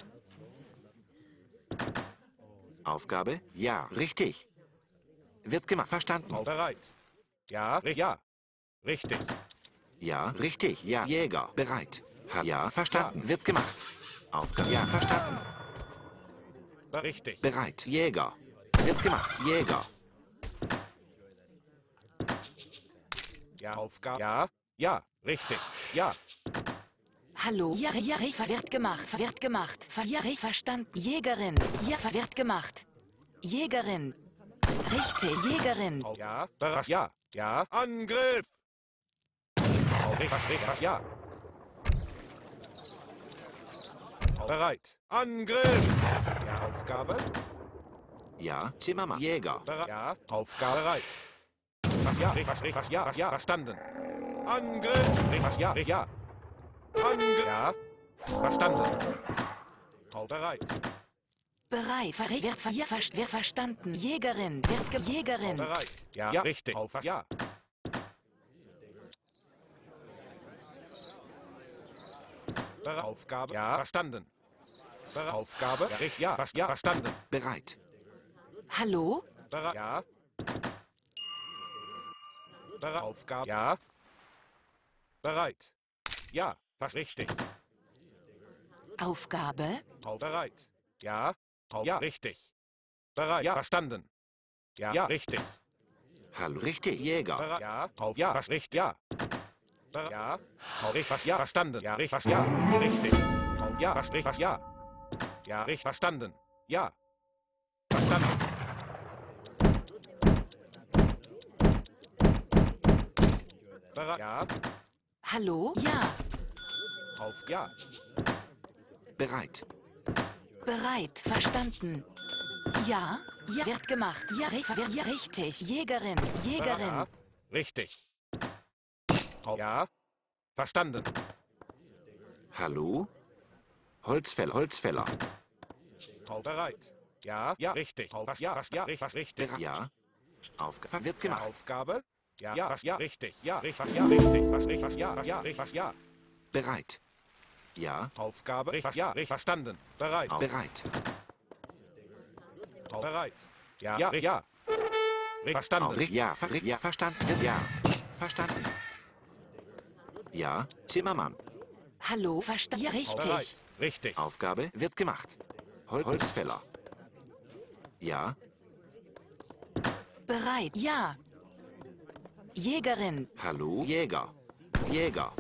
Aufgabe? Ja. Richtig. Wird gemacht. Verstanden. Bereit. Ja, ri- ja. Richtig. Ja. Richtig. Ja. Jäger. Bereit. Ha ja. Verstanden. Wird gemacht. Aufgabe. Ja. Verstanden. Richtig. Bereit. Jäger. Wird gemacht. Jäger. Ja, Aufgabe. Ja, ja. Richtig. Ja. Hallo? Ja, ja, Refa wird gemacht. Wird gemacht. Ver- Ja, Re- verstanden. Jägerin. Ja, ver- wird gemacht. Jägerin. Richtig. Jägerin. Auf- Ja. Bereit. Ja. Ja. Angriff. Auf- Richtig. Richtig. Ja. Auf- Bereit. Angriff. Ja, Aufgabe. Ja. Zimmermann. Jäger. Bereit. Ja. Aufgabe bereit. Was, ja. Richtig. Richtig. Ja. Ja. Verstanden. Angriff. Richtig. Ja. Ja. Angriff. Ja. Verstanden. Auf bereit. Bereit. Ver- Wird ver- ja, ver- wer verstanden. Jägerin. Wird ge Jägerin. Bereit. Ja. Ja. Richtig. Auf. Ja. Bereit. Aufgabe. Ja. Verstanden. Bereit. Aufgabe. Ja. Richtig. Ja. Ver- Ja. Verstanden. Bereit. Hallo? Bereit. Ja. Bereit. Aufgabe. Ja. Bereit. Ja. Fast richtig. Aufgabe? Auf bereit. Ja. Auf ja. Richtig. Bereit. Ja. Verstanden. Ja. Ja. Richtig. Hallo. Richtig. Jäger. Bereit. Ja. Auf ja. Fast richtig. Ja. Bereit. Ja. Auf richtig. Fast ja. Verstanden. Ja. Richtig. Fast ja. Richtig. Auf ja. Fast richtig. Fast ja. Ja. Richtig. Verstanden. Ja. Verstanden. Bereit. Ja. Hallo? Ja. Auf ja. Bereit. Bereit. Verstanden. Ja. Ja. Wird gemacht. Ja. Refa. Wird ja. Richtig. Jägerin. Jägerin. Ja. Richtig. Auf ja. Verstanden. Hallo? Holzfäller. Holzfäller. Auf bereit. Ja. Ja. Richtig. Auf was ja. Was ja. Richtig. Was richtig. Bereit. Ja. Aufgabe. Wird Ja, gemacht. Aufgabe. Ja. Ja. Was ja. Richtig. Ja. Richtig. Was ja. Richtig. Was richtig. Was ja. Was ja. Richtig. Was ja. Bereit. Ja. Aufgabe. Richtig. Was ja. Richtig. Verstanden. Bereit. Auf. Bereit. Auf bereit. Ja. Ja. Ja. Richtig. Verstanden. Auf. Ja. Ver ja. Verstanden. Wird ja. Verstanden. Ja. Zimmermann. Hallo? Verstanden. Ja. Auf Richtig. bereit. Richtig. Aufgabe. Wird gemacht. Hol Holzfäller. Ja. Bereit. Ja. Jägerin. Hallo? Jäger. Jäger.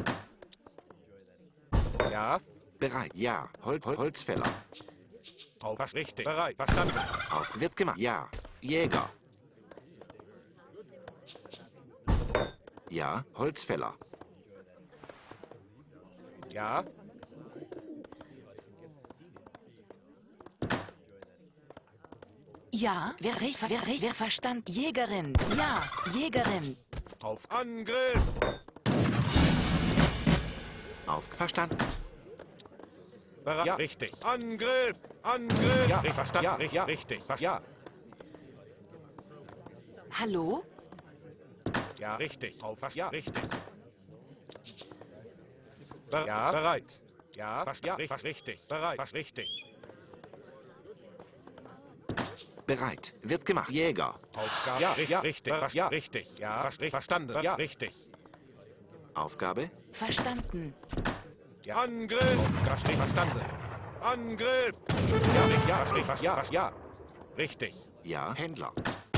Ja. Bereit. Ja. Hol Hol Holzfäller. Auf. Richtig. Bereit. Verstanden. Auf. Wird gemacht. Ja. Jäger. Ja. Holzfäller. Ja. Ja. Wer, wer, wer, wer verstand? Jägerin. Ja. Jägerin. Auf Angriff. Auf. Verstanden. Bereit. Ja, richtig. Angriff. Angriff. Ja, richtig. Verstanden. Ja, richtig. Ja, richtig. Ja. Hallo? Ja, richtig. Auf. Ja, richtig. Ber ja, bereit. Ja, fast, ja, fast richtig. Bereit. Fast richtig. Bereit. Wird gemacht. Jäger. Aufgabe. Ja, ja, richtig. Fast, ja, richtig. Ja, fast, verstanden. Ja, richtig. Aufgabe. Verstanden. Ja. Angriff. Aufgabe. Verstanden. Angriff. Ja, richtig. Ja, fast, fast, ja, fast, ja. Richtig. Ja. Händler.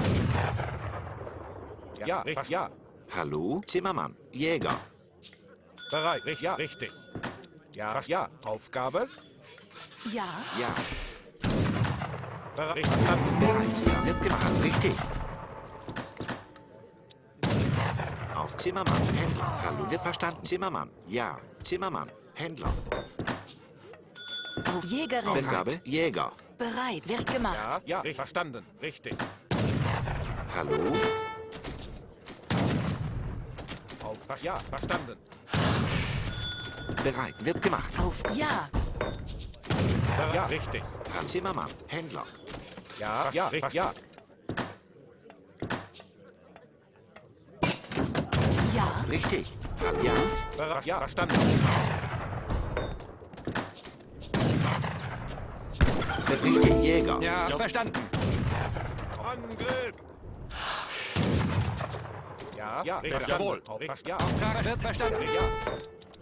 Ja, ja, richtig. Fast, ja. Hallo? Zimmermann. Jäger. Bereit. Richtig. Ja, richtig. Ja, fast, ja. Aufgabe. Ja. Ja. Bereit. Verstanden. Bereit. Ja. Wird gemacht. Richtig. Auf Zimmermann. Händler. Hallo. Wird verstanden. Zimmermann. Ja. Zimmermann. Händler. Auf Jägerin. Aufgabe. Jäger. Bereit. Wird gemacht. Ja, ja, richtig. Verstanden. Richtig. Hallo? Auf. Fast, ja, verstanden. Bereit. Wird gemacht. Auf. Ja. Bereit. Ja, richtig. Herr Zimmermann. Händler. Ja, ja, richtig. Ja. Ja. Richtig. Hallo? Ja. Bereit. Ja, verstanden. Richtig. Jäger. Ja, verstanden. Angriff. Ja, ja, richtig. Jawohl. Auf, fast, ja. Auftrag wird verstanden. Ja.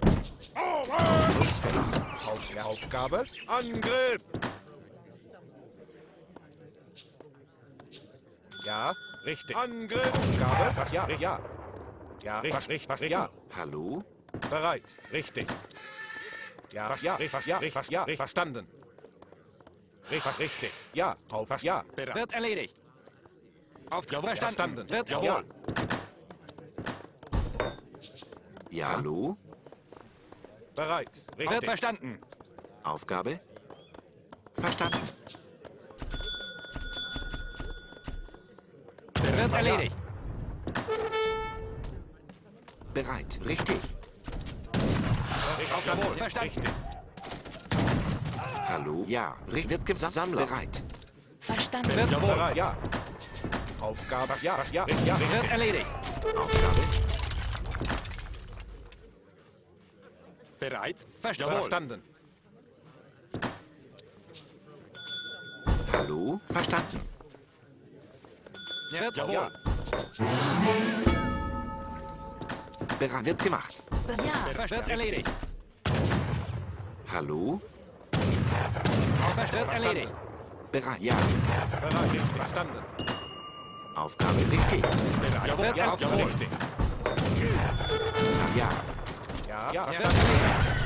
Auf, ja, Aufgabe. Angriff. Ja, richtig. Angriff. Aufgabe. Was, ja, ja. Ja, richtig, richtig, was, ja. Hallo? Bereit. Richtig. Ja, was, ja, richtig, was, ja, richtig, was, ja, richtig, verstanden. Richtig, was, richtig. Ja, auf, was, ja. Wird erledigt. Auftrag verstanden. Verstanden. Wird Jawohl. Ja. Hallo? Bereit. Wird Richtig. verstanden. Aufgabe? Verstanden. Wird erledigt. Bereit. Richtig. Richtig. Jawohl. Richtig. Verstanden. Hallo? Ja. Ri- Wird gesammelt. Sammler. Bereit. Verstanden. Wird jawohl. Bereit. Ja. Aufgabe. Ja, was, ja, richtig, ja, richtig. Wird erledigt. Aufgabe? Bereit. Verstanden. Verstanden. Hallo? Verstanden. Wird Ja. jawohl. Bereit. Wird gemacht. Ja. Wird erledigt. Hallo? Wird erledigt. Bereit. Ja. Bereit. Richtig. Verstanden. Aufgabe richtig. Bereit. Wird Ja, jawohl. richtig. Ja. Ja, ja, Wird verstanden. erledigt.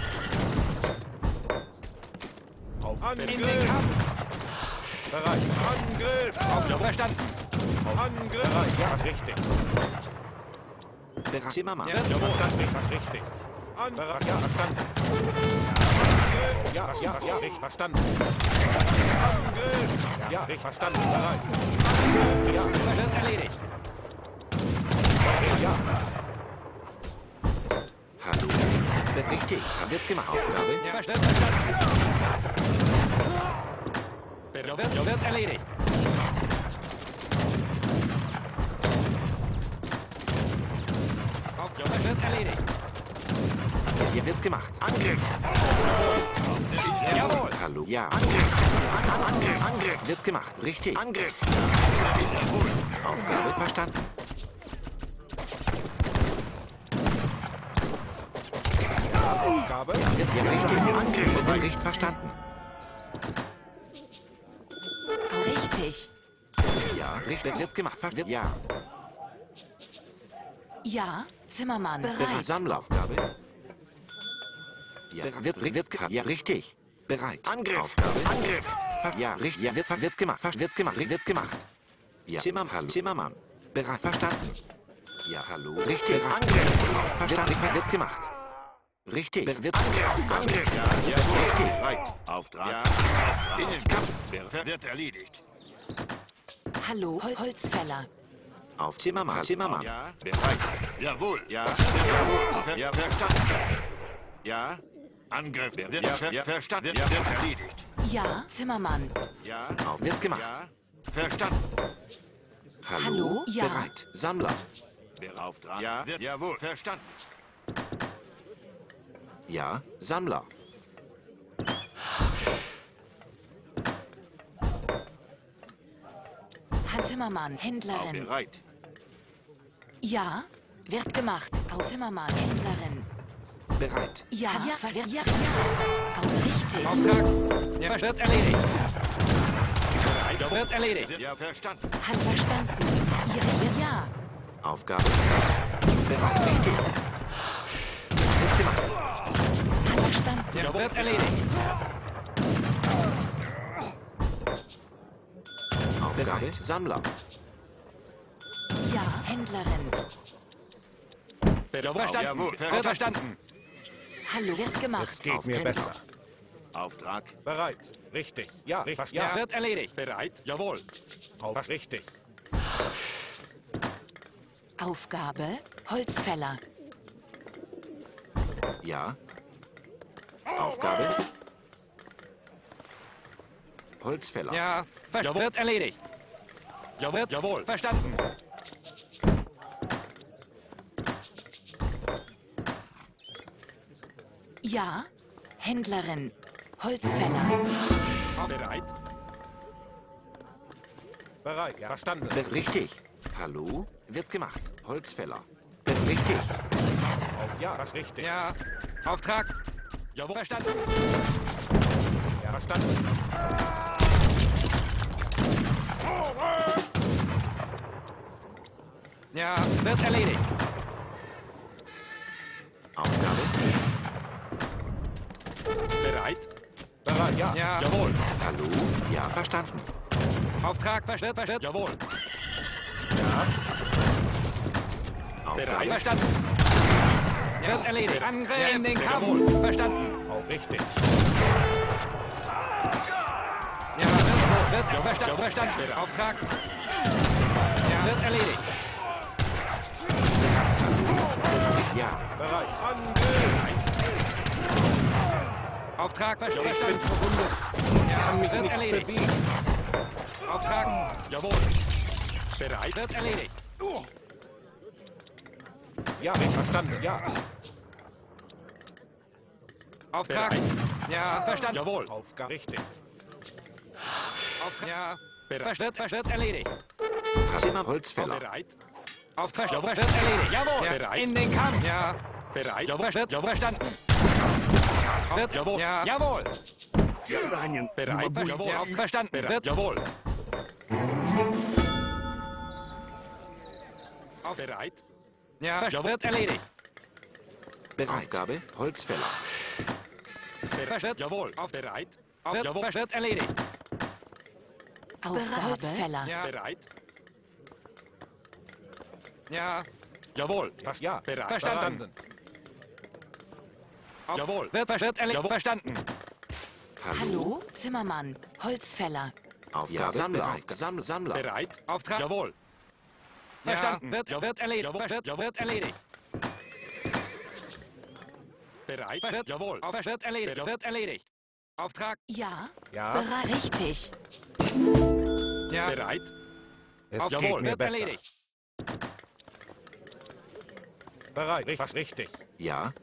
Auf In den Angriff. Kampf. Bereit. Angriff. Auftrag verstanden. Auf Angriff. Bereit. Ja, was, richtig. Bereit. Zimmermann. Wird jawohl. Verstanden. Was, richtig. An bereit. Ja, verstanden. Ja, was, ja, was, ja, richtig, verstanden. Angriff. Ja, richtig, verstanden. Bereit. Angriff. Ja, Wird erledigt. ja. Hallo? Wird richtig. Wird gemacht. Aufgabe? Ja, verstanden. Verstanden. Wird, wird erledigt. Auftrag wird erledigt. Hier wird gemacht. Angriff. Jawohl. Hallo? Ja. Angriff. Angriff. Angriff. Wird gemacht. Richtig. Angriff. Aufgabe verstanden. Aufgabe. Ja, wird ja richtig. Angriff. Wird richtig verstanden. Richtig. Ja, richtig, wird gemacht. Wird, ja. Ja, Zimmermann. Bereit. Bereit. Sammelaufgabe. Ja, wird, wird, wird, ja, richtig. Bereit. Angriff. Aufgabe. Angriff. Ver ja, richtig. Ja, wird, wird gemacht. Ver wird gemacht. Wird gemacht. Ja, Zimmer, hallo. Zimmermann. Bereit. Verstanden. Ja, hallo. Richtig. Angriff. Verstanden. Wird, wird gemacht. Richtig. Wird, wird Angriff. Angriff. Ja, ja, Richtig. bereit. Auftrag. Ja. Auftrag. In den Kampf. Wird, wird erledigt. Hallo, Hol Holzfäller. Auf Zimmermann. Zimmermann. Ja, bereit. Jawohl. Ja, jawohl. Ver ja, verstanden. Ja. Angriff. Wird, ja, ver ja, verstanden. Wird, wird erledigt. Ja, Zimmermann. Ja. Auf wird gemacht. Ja. Verstanden. Hallo. Hallo? Ja. Bereit. Sammler. Beauftragt. Ja, wird, jawohl. Verstanden. Ja. Sammler. Herr Zimmermann, Auch Händlerin. bereit. Ja, wird gemacht. Aus Zimmermann, Händlerin. Bereit. Ja, ja, verwirrt. Ja, ja. Auf richtig. Auftrag. Ja, wird erledigt. Bereit. Wird erledigt. Ja, verstanden. Hat verstanden. Ja, ja, ja. Aufgabe. Bereit. Richtig. Wird gemacht. Hat verstanden. Ja, wird erledigt. Aufgabe. Sammler. Ja, Händlerin. Wird verstanden. Jawohl. Wird verstanden. Hallo, wird Es gemacht. geht Auf mir Händler. besser. Auftrag. Bereit. Richtig. Ja, richtig. Ja, Verstanden. wird erledigt. Bereit. Jawohl. Auf richtig. Aufgabe, Holzfäller. Ja. Aufgabe. Holzfäller. Ja, ver wird erledigt. Ja, wird jawohl. Verstanden. Ja, Händlerin. Holzfäller. Bereit. Bereit. Ja, verstanden. Be- Richtig. Hallo. Wird gemacht. Holzfäller. Be- Richtig. Auf ja, das richtig. Ja. Auftrag. Jawohl. Verstanden. Ja, verstanden. Ja, wird erledigt. Aufgabe. Bereit. Bereit. Ja. Ja. Jawohl. Hallo. Ja, verstanden. Auftrag. Wird verstanden. Jawohl. Bereit. Aufgabe. Verstanden. Ja, wird erledigt. Angriff in den Kampf. Verstanden. Auf richtig. Ja, wird, wird, ja, verstanden. Verstanden. Auftrag. Ja, wird erledigt. Ja. Bereit. Angriff. Auftrag. Ich bin Verstanden. verwundet. Ja, Kann mich wird nicht erledigt. bewegen. Auftrag. Jawohl. Bereit. Wird erledigt. Ja, nicht verstanden. Ja. Auftrag. Ja, verstanden. Jawohl. Aufgabe richtig. Auftrag. Ja. Bereit. Wird, wird erledigt. Zimmer. Holzfäller. Bereit. Auftrag. Jawohl. Wird erledigt. Jawohl. Ja. Bereit. In den Kampf. Ja. Bereit. Jawohl. Wird, jawohl. Verstanden. Wird. Jawohl. Ja. Jawohl. Bereit. Jawohl. Ja. Verstanden. Wird. Jawohl. Auf. Bereit. Ja. Jawohl. Wird erledigt. Aufgabe. Holzfäller. Bereit. Jawohl. Auf. Bereit. Auf. Jawohl. Wird erledigt. Aufgabe, Holzfäller. Ja. Bereit. Ja. Jawohl. Was? Ja. Bereit. Verstanden. Verstanden. Auf. Jawohl. Wird, wird erledigt. Verstanden. Hallo, Zimmermann. Holzfäller. Aufgabe. Sammler. Aufgabe. Sammler. Sammler. Bereit. Auftrag. Jawohl. Verstanden. Ja. Wird, ja, wird erledigt. Jawohl. Wird, ja, wird erledigt. Bereit. Wird, jawohl. Auf, wird erledigt. Ja, wird erledigt. Auftrag. Ja, Ja. bereit. Richtig. Ja. Bereit. Es Auf, geht jawohl. mir Wird besser. erledigt. Bereit. Richtig. Was richtig. Ja.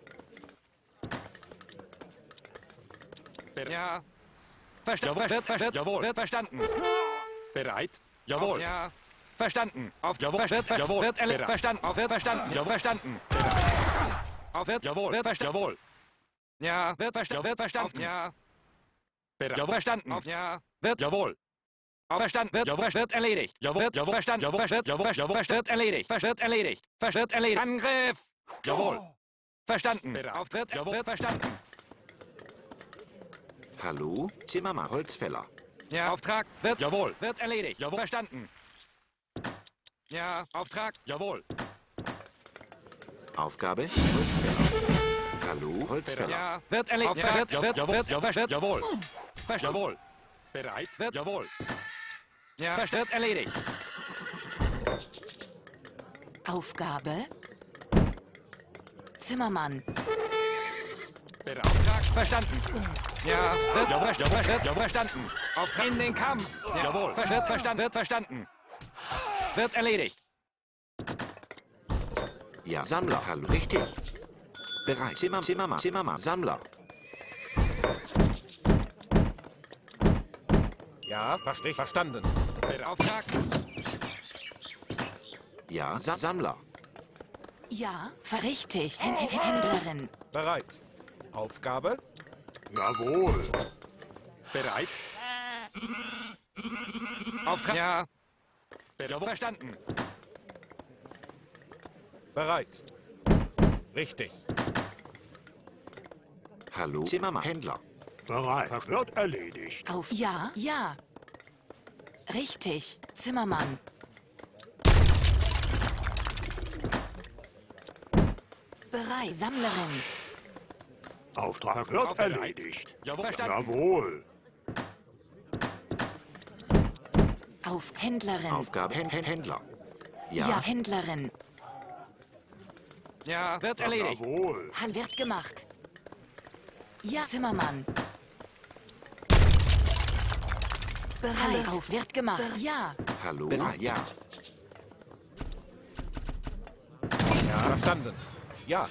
Ber ja. Verstanden. Wird, wird, jawohl. Wird verstanden. Bereit. Jawohl. Auf, ja. Verstanden. Auf, jawohl. Wird, jawohl. Wird erledigt. Verstanden. Auf, wird verstanden. Jawohl. Verstanden. Bereit. Auf, wird, jawohl. Wird verstanden. Jawohl. Ja. Wird verstanden. Wird verstanden. Ja. Bereit. Jawohl. Verstanden. Auf, ja. Wird, jawohl. Verstanden. Wird, jawohl, wird erledigt. Jawohl, wird, jawohl, verstanden. Jawohl, wird, jawohl, jawohl, wird erledigt. Wird erledigt. Wird erledigt. Angriff. Jawohl. Verstanden. Bitte Auftritt. Jawohl, wird verstanden. Hallo? Zimmermann, Holzfäller. Ja, Auftrag. Wird, jawohl, wird erledigt. Jawohl, verstanden. Ja, Auftrag. Jawohl. Aufgabe, Holzfäller. Hallo, Holzfäller. Ja, wird erledigt. Auftrag. Wird, wird, jawohl, wird, jawohl, wird, jawohl. Verst- Jawohl. Bereit. Wird, jawohl. Ja, verst- wird erledigt. Aufgabe. Zimmermann. Bitte Auftrag. Verstanden. Ja, wird, jawohl, jawohl, wird, jawohl, verstanden. Auftrag in den Kampf. Ja. Jawohl. Verst- Wird verstanden. Wird verstanden. Wird erledigt. Ja, Sammler, hallo, richtig. Bereit. Zimmer, Zimmermann, Zimmermann, Sammler. Ja, verstehe. Verstanden. Bitte Auftrag. Ja, Sa Sammler. Ja, verrichtig. Hän- Hän- Händlerin. Bereit. Aufgabe. Jawohl. Bereit. Auftrag. Ja. Bitte jawohl, verstanden. Bereit. Richtig. Hallo, Zimmermann, Händler. Bereit. Wird erledigt. Auf. Ja, ja. Richtig. Zimmermann. Bereit. Sammlerin. Auftrag wird Auftrag. erledigt. Jawohl, verstanden. Jawohl. Auf. Händlerin. Aufgabe, Hän Hän Händler. Ja, Ja, Händlerin. Ja, wird erledigt. Jawohl. Hall wird gemacht. Ja, Zimmermann. Bereit. Auf wird gemacht. Ja. hallo, bereit, ja. Ja, verstanden. Ja.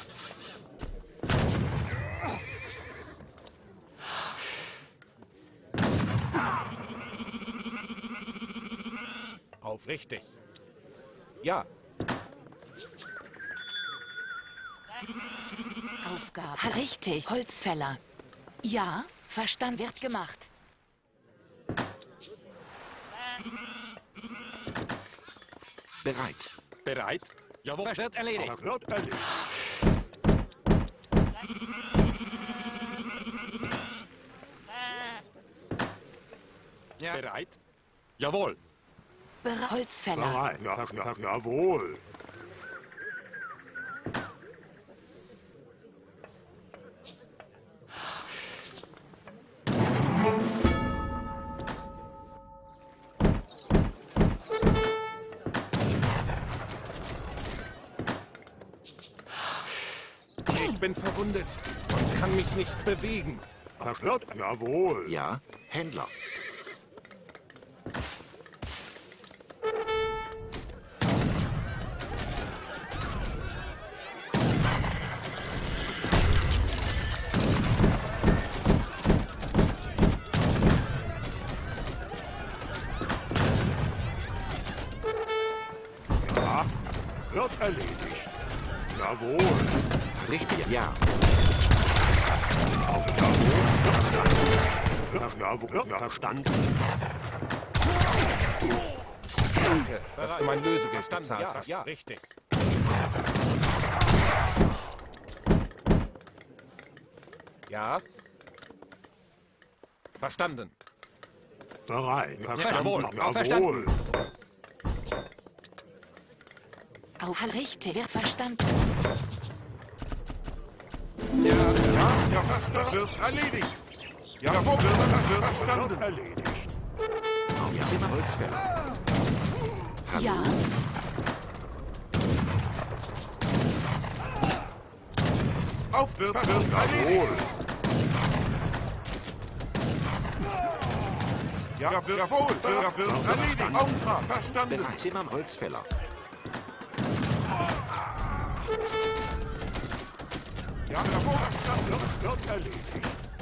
Auf richtig. Ja. Aufgabe. Ha, richtig. Holzfäller. Ja. Verstand wird gemacht. Bereit. Bereit. Jawohl, wird erledigt. Auftrag wird erledigt. Ja. Bereit. Jawohl. Bere Holzfäller. Bereit. Ja, ja, jawohl. Ich bin verwundet und kann mich nicht bewegen. Auftrag wird jawohl. Ja, Händler. Ja, wird erledigt. Jawohl. Richtig, ja. Auf jawohl. Jawohl. Wird verstanden. Danke, dass du mein Lösegeld bezahlt hast. Ja, richtig. Ja. Verstanden. Bereit. jawohl. Verstanden. Auch verstanden. Jawohl. Auf Hall richtig wird verstanden. Ja. Ja, das wird erledigt. Jawohl, das wird Wird verstanden. erledigt. Ja, Zimmer, Holzfäller. Hallo, Ja. Auf wird erledigt. Jawohl. Ja, jawohl, wird erledigt. Auftrag verstanden. bereit. Zimmer, Holzfäller. Ja, jawohl, verstanden. Wird erledigt.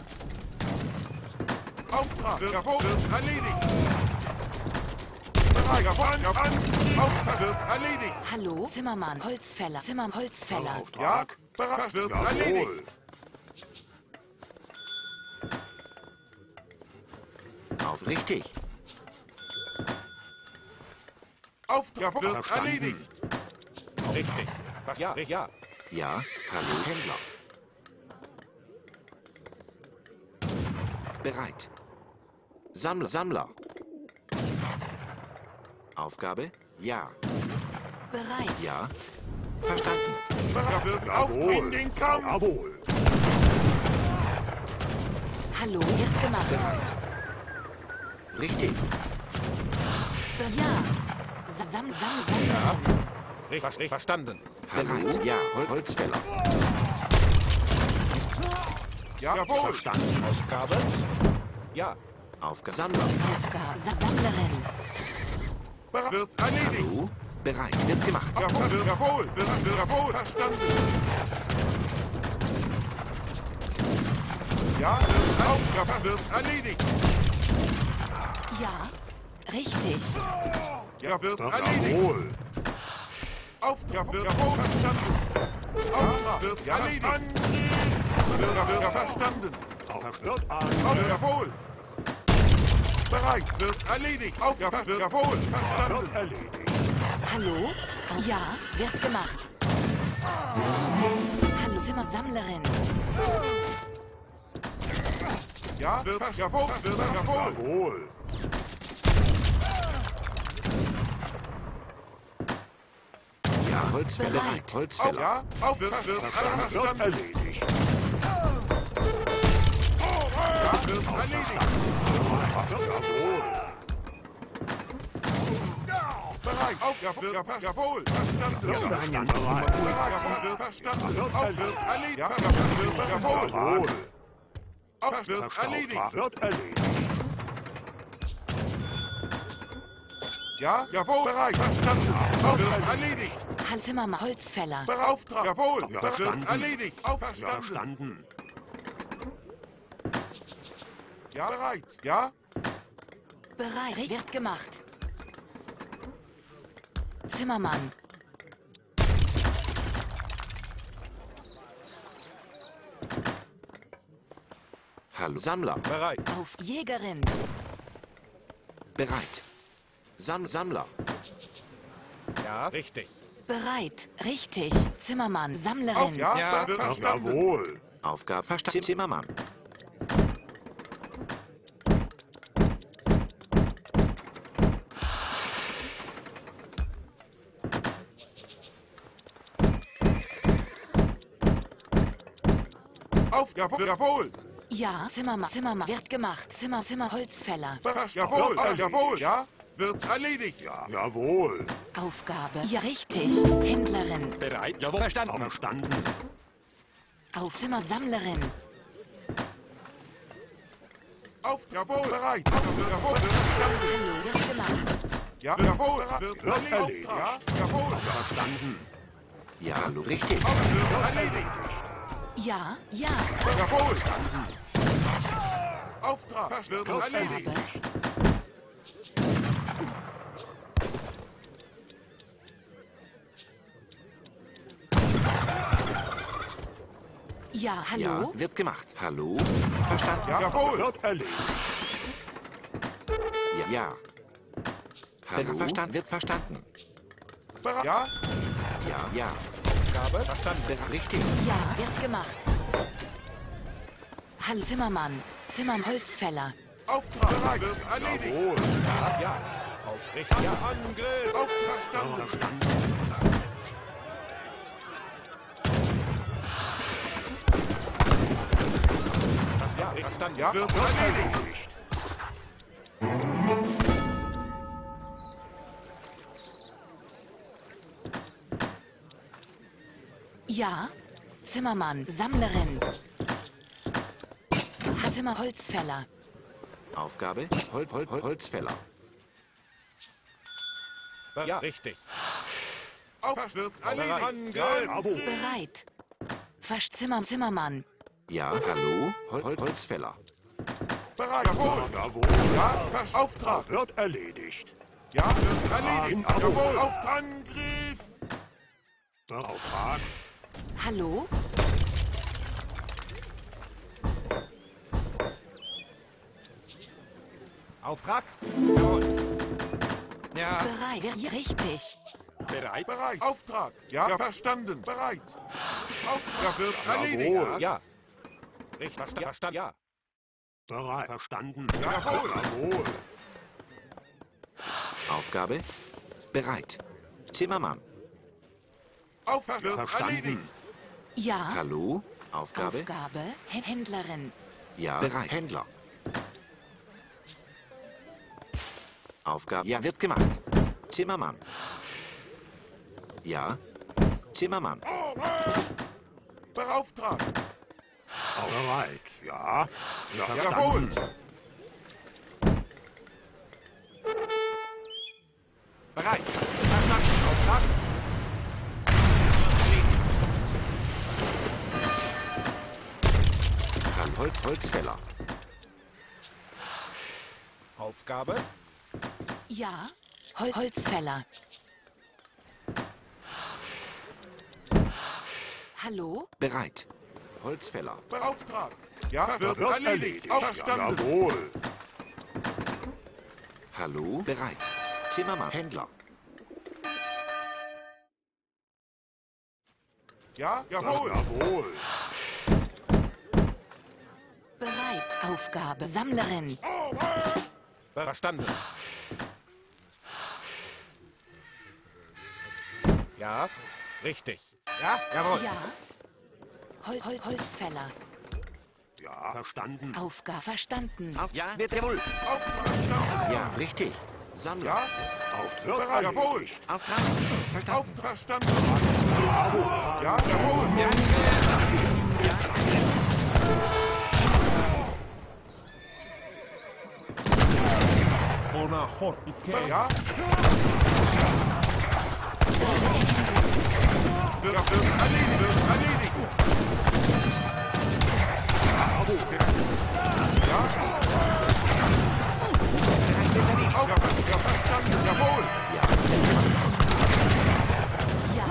Auftrag, jawohl, wird erledigt. Bereit, jawohl, an, Auftrag wird erledigt. Hallo. Zimmermann. Holzfäller. Zimmer Holzfäller. Ja, Auftrag. bereit, wird erledigt. Jawohl. Auf richtig. Auftrag wird Verstanden. erledigt. Richtig. Ja, ja. Ja, hallo Händler. Bereit. Sammler, Sammler. Aufgabe? Ja. Bereit. Ja. Verstanden. Wird auf in den Kampf. Jawohl. Hallo, wird gemacht. Bereit. Richtig. Ja. Sam, sam, sam. Richtig, richtig verstanden. Bereit. Ja, Hol Holzfäller. Jawohl. Verstanden. Aufgabe? Ja. Aufgabe. Sammler. Aufgabe. Sa Sammlerin. Wird erledigt. Hallo. Bereit. Wird gemacht. Jawohl. Jawohl. Wird, wird, jawohl. Verstanden. Ja, wird Aufgabe wird erledigt. Ja. Richtig. Ja, wird erledigt. Jawohl. Auftrag wird jawohl. Verstanden. Auftrag wird erledigt. Wird, wird verstanden. Auftrag wird Auftrag an. jawohl. Bereit. Wird erledigt. Auftrag wird jawohl. Verstanden. Wird erledigt. Hallo? Ja, wird gemacht. Hallo, Zimmersammlerin. Ja, wird jawohl. Wird jawohl. Jawohl. Ja, Holzfäller. Bereit. Bereit. Holzfäller. Ja, auf wird, wird Wird verstanden. erledigt. Ja, wird erledigt. Jawohl. Bereit. Auf, ja, wird, jawohl. Verstanden. Wird verstanden. Bereit. Bereit. Wird verstanden. Wird Auf, erledigt. wird erledigt. Ja, wird jawohl. Jawohl. Auf, wird erledigt. Auftrag wird erledigt. Ja, jawohl. Bereit. Verstanden. Auf, wird erledigt. Hallo, Zimmermann. Holzfäller. Beauftragt. Jawohl. Ja, Wird verstanden. erledigt. Auf, Ja, verstanden. verstanden. Ja, bereit. Ja, Bereit. Wird gemacht. Zimmermann. Hallo. Sammler. bereit. Auf Jägerin. Bereit. Sam Sammler. Ja, richtig. Bereit. Richtig. Zimmermann. Auf, Sammlerin. ja, Ja. wird verstanden. Jawohl. Aufgabe verstanden. Zimmermann. Auf, jawohl. Jawohl. Ja, Zimmermann. Zimmermann. Wird gemacht. Zimmer, Zimmer, Holzfäller. Bereit. Jawohl. erledigt. Jawohl. Ja, wird erledigt. Ja, jawohl. Aufgabe. Ja, richtig. Händlerin. Bereit. Jawohl. Verstanden. Verstanden. Auf Zimmersammlerin. Auf, jawohl. Bereit. Auf, jawohl. Wird verstanden. Hallo, wird gemacht. Ja, jawohl. Wird Wird erledigt. erledigt. Ja, jawohl. Verstanden. Ja, hallo. Richtig. Auf, wird erledigt. Ja, ja. Jawohl. Auftrag wird erledigt. Aufgabe. Ja, hallo? Ja, wird gemacht. Hallo. Verstanden. Ja, jawohl. Wird erledigt. Ja. ja. Hallo. Verstanden. Wird verstanden. Bereit. Ja, Ja, ja. Aufgabe verstanden. Ber- Richtig. Ja, wird gemacht. Hallo, Zimmermann. Zimmermann, Holzfäller. Auftrag bereit. Wird erledigt. Jawohl. Ja, ja. Auf Richter. Ja, Angriff. Auf verstanden. Verstanden. Das, ja, verstanden. Ja, wird erledigt. Ja, Zimmermann, Sammlerin. Zimmer, Holzfäller. Aufgabe. Hol Hol Hol Holzfäller. Ja, richtig. Auf wird erledigt. Angriff. Jawohl. Bereit. Versch Zimmer, Zimmermann. Ja, hallo. Hol Hol Holzfäller. Bereit. Jawohl. Jawohl. Ja, Vers Auftrag. Wird erledigt. Ja, wird erledigt. Jawohl. Jawohl. Auf Angriff. Auftrag. Hallo? Auftrag. Jawohl. Ja. Bereit. Ja, richtig. Bereit. Bereit. Auftrag. Ja, ja verstanden. Bereit. Auftrag wird erledigt. Jawohl. Ja. Richtig. Verstanden. Verstand. Ja. Bereit. Verstanden. Jawohl. Jawohl. Aufgabe bereit. Zimmermann. Auftrag wird Verstanden. erledigt. Ja. Hallo? Aufgabe? Aufgabe. Hä- Händlerin. Ja. Bereit. Händler. Aufgabe. Ja, wird gemacht. Zimmermann. Ja. Zimmermann. Beauftragt. Bereit. Ja. Ja, Jawohl. verstanden. Bereit. Verstanden. Auftrag. Kann Holz, Holzfäller. Aufgabe. Ja. Hol Holzfäller. Hallo? Bereit. Holzfäller. Beauftragt. Ja, wird, Wird erledigt. erledigt. Auch verstanden. Jawohl. Hallo? Bereit. Zimmermann. Händler. Ja, jawohl. Jawohl. Bereit. Aufgabe. Sammlerin. Verstanden. Ja, richtig. Ja, jawohl. Ja. Hol Hol Holzfäller. Ja, verstanden. Aufgabe. Verstanden. Auf, ja, wird jawohl. Auftrag verstanden. Ja, richtig. Sammler. Ja, Auftrag bereit. Jawohl. Auftrag. Verstanden. Auftrag verstanden. Ja, jawohl. Ja. Wird, wird erledigt. Wird erledigt. Ja. Auf, ja, ja, verstanden. Jawohl. Ja. Ja,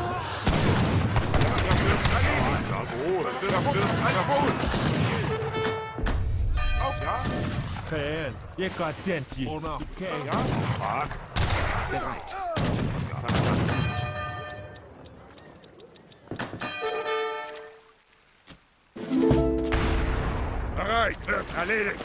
wird erledigt. Jawohl. Wird, wird, jawohl. Auf, ja. Ken, je gaat tentje. Ken. Ja. Auftrag. Bereit. Ja, verstanden. Bereit. Wird erledigt.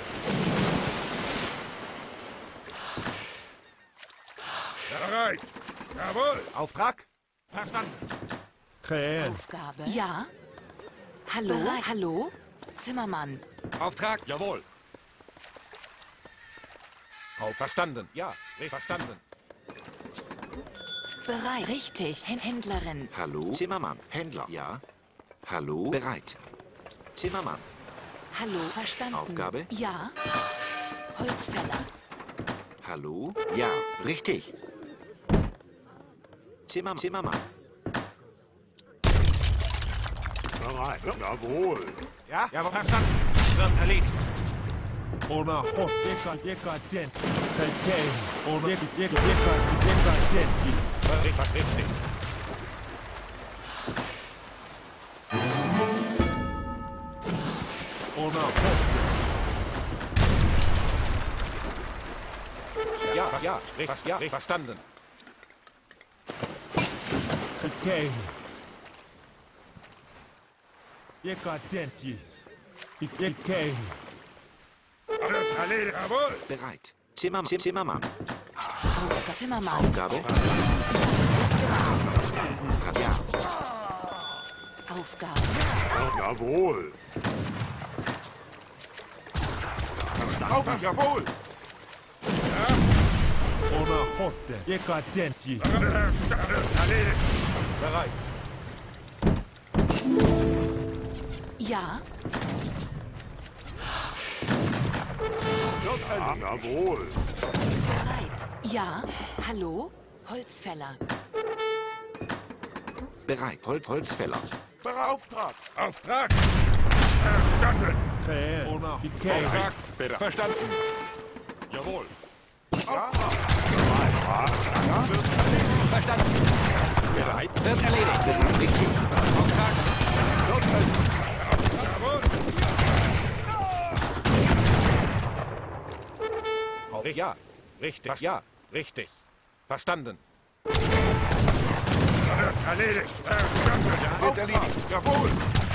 Bereit. Jawohl. Auftrag. Verstanden. Ken. Aufgabe. Ja. Hallo? Bereit. Hallo? Zimmermann. Auftrag. Jawohl. Auf, verstanden. Ja, verstanden. Bereit. Richtig. Hä- Händlerin. Hallo? Zimmermann. Händler. Ja. Hallo? Bereit. Zimmermann. Hallo? Verstanden. Aufgabe? Ja. Holzfäller. Hallo? Ja, richtig. Zimmermann. Zimmermann. Bereit. Jawohl. Ja, ja, verstanden. Wird erledigt. Ona hot, je gaat, je gaat tentje. Ken. Ona, je, je, je gaat, je gaat tentje. Richtig, was richtig. Ona hot. Ja, ja, richtig, ja, verstanden. Ken. Je gaat tentje. Je ken. Wird erledigt. Jawohl. Bereit. Zimmermann. Zim- Zimmermann. Aufgabe. Zimmermann. Aufgabe? Ja. Aufgabe. Jawohl. Auf, jawohl. Ona hot, je gaat tentje. Erledigt. Bereit. Ja. Ja, jawohl. Bereit. Ja. Hallo? Holzfäller. Bereit. Holz, Holzfäller. Beauftragt. Auftrag. Verstanden. Ken. Ona, je ken. Auftrag. Bereit. Verstanden. Jawohl. Ja, Ja, wird erledigt. Verstanden. Bereit. Wird erledigt. Bereit. Richtig. Auftrag. Jawohl. Auf, ja, richtig. Ja, richtig. Verstanden. Wird erledigt. Verstanden. Ja, wird erledigt. Jawohl.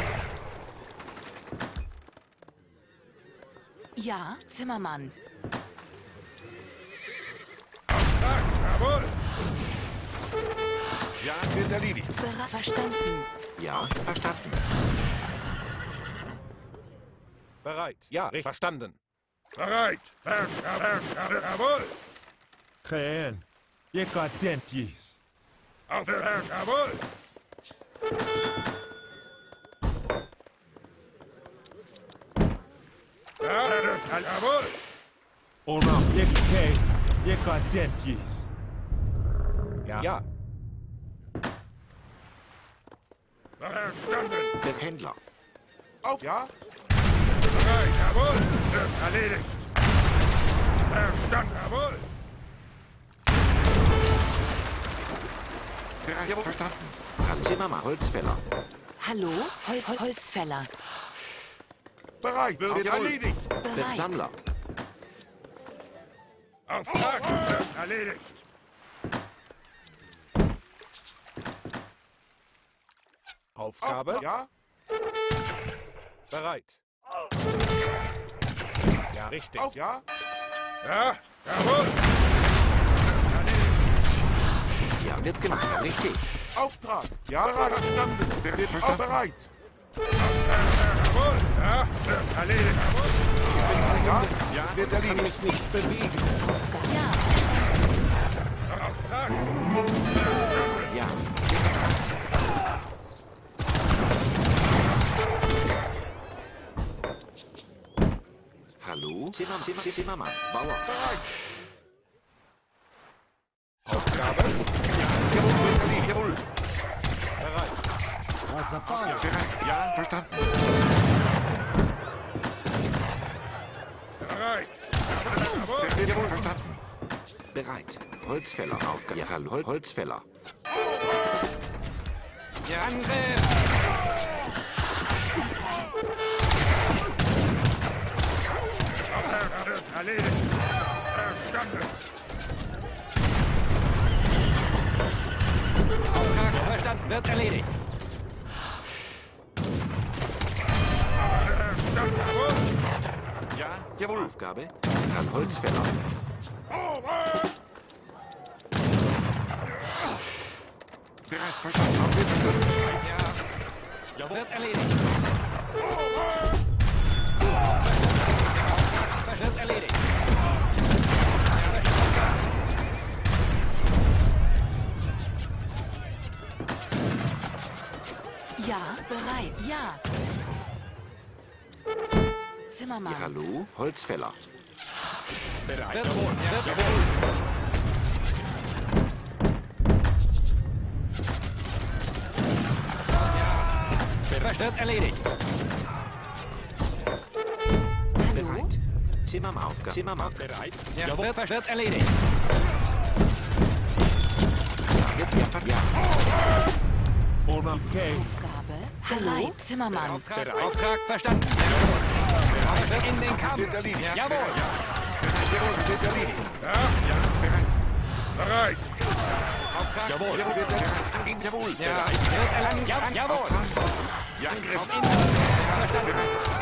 Ja, Zimmermann. Auftrag. Jawohl. Ja, wird erledigt. Bera verstanden. Ja, verstanden. Bereit. Ja, richtig. Verstanden. Bereit. Verstanden. Jawohl. Geen. Decadentjes. Auf Verstanden. Jawohl. Ja, wird jawohl. Ona Decay. Decadentjes. Ja. Ja. Verstanden. Der Händler. Auf. Ja. Bereit. Jawohl. Wird erledigt. Verstanden. Jawohl. Bereit. Jawohl. Verstanden. Herr Zimmermann, Holzfäller. Hallo, Hol Hol Holzfäller. Bereit. Wird erledigt. Der Bereit. Sammler. Auftrag wird erledigt. Aufgabe. Auf. Ja. Bereit. Ja, richtig. Auf. Ja. Ja. Jawohl. Ja, wird gemacht. Richtig. Auftrag. Ja. Bereit. Verstanden. Wer wird verstanden? Bereit. Jawohl. Ja. Wird erledigt. Jawohl. Ja. Ja. Wird erledigt. Mich nicht bewegen. Aufgabe. Ja. Auftrag. Ja. Hallo? Zimmer, Zimmer, Zimmermann. Bauer. Bereit. Aufgabe. Jawohl. Wird erledigt. Jawohl. Bereit. Bereit. Ja. Verstanden. Bereit. Jawohl. Wird jawohl. Verstanden. Bereit. Holzfäller. Aufgabe. Ja, hallo. Hol Holzfäller. Ja, Angriff! Wird erledigt. Verstanden. Auftrag verstanden. Wird erledigt. Verstanden. Jawohl. Ja. Jawohl. Aufgabe. Herr Holzfäller. Bereit. Verstanden. Auf wird verstanden. Ja. Wird erledigt. Wird erledigt. Ja, bereit. Ja. Zimmermann. Ja, hallo? Holzfäller. Bereit. Wird jawohl. Wird jawohl. Wird erledigt. Hallo? Bereit. Zimmermann. Aufgabe. Zimmermann. Bereit. Ja, wird, wird erledigt. Wird ja ver- Ja. Ona Kay. Aufgabe. Hallo? Zimmermann. Auftrag, Auftrag verstanden. Jawohl. Wird in den Kampf. Wird erledigt. Jawohl. Jawohl. Wird erledigt. Ja. Ja. Bereit. Bereit. Auftrag. Jawohl. Wird erledigt. Jawohl. Ja, wird erlangen. Ja, jawohl. Ja. Angriff. Auf ihn. Verstanden.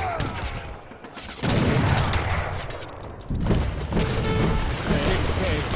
Kay.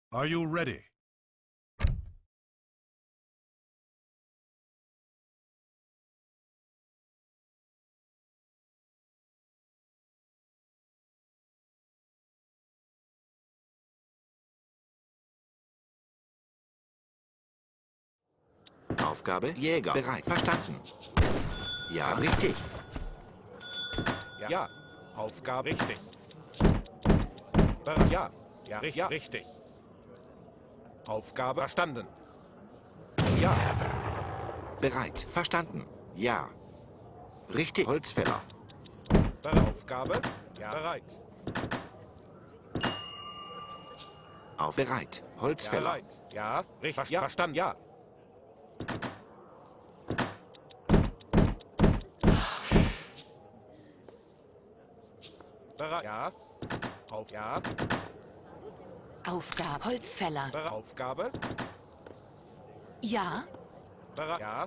Are you ready? Aufgabe Jäger. Bereit. Verstanden. Ja, richtig. Ja. Ja. Aufgabe richtig. Bereit. Ja. Ja, ri- ja, richtig. Aufgabe verstanden. Ja. Bereit. Verstanden. Ja. Richtig. Holzfäller. Bereit. Aufgabe. Ja. Bereit. Auf bereit. Ja, Holzfäller. bereit. Ja. Richtig. Ja, verstanden. Ja. Bereit. Ja. Auf. Ja. Aufgabe. Holzfäller. Bereit. Aufgabe. Ja. Bereit. Ja.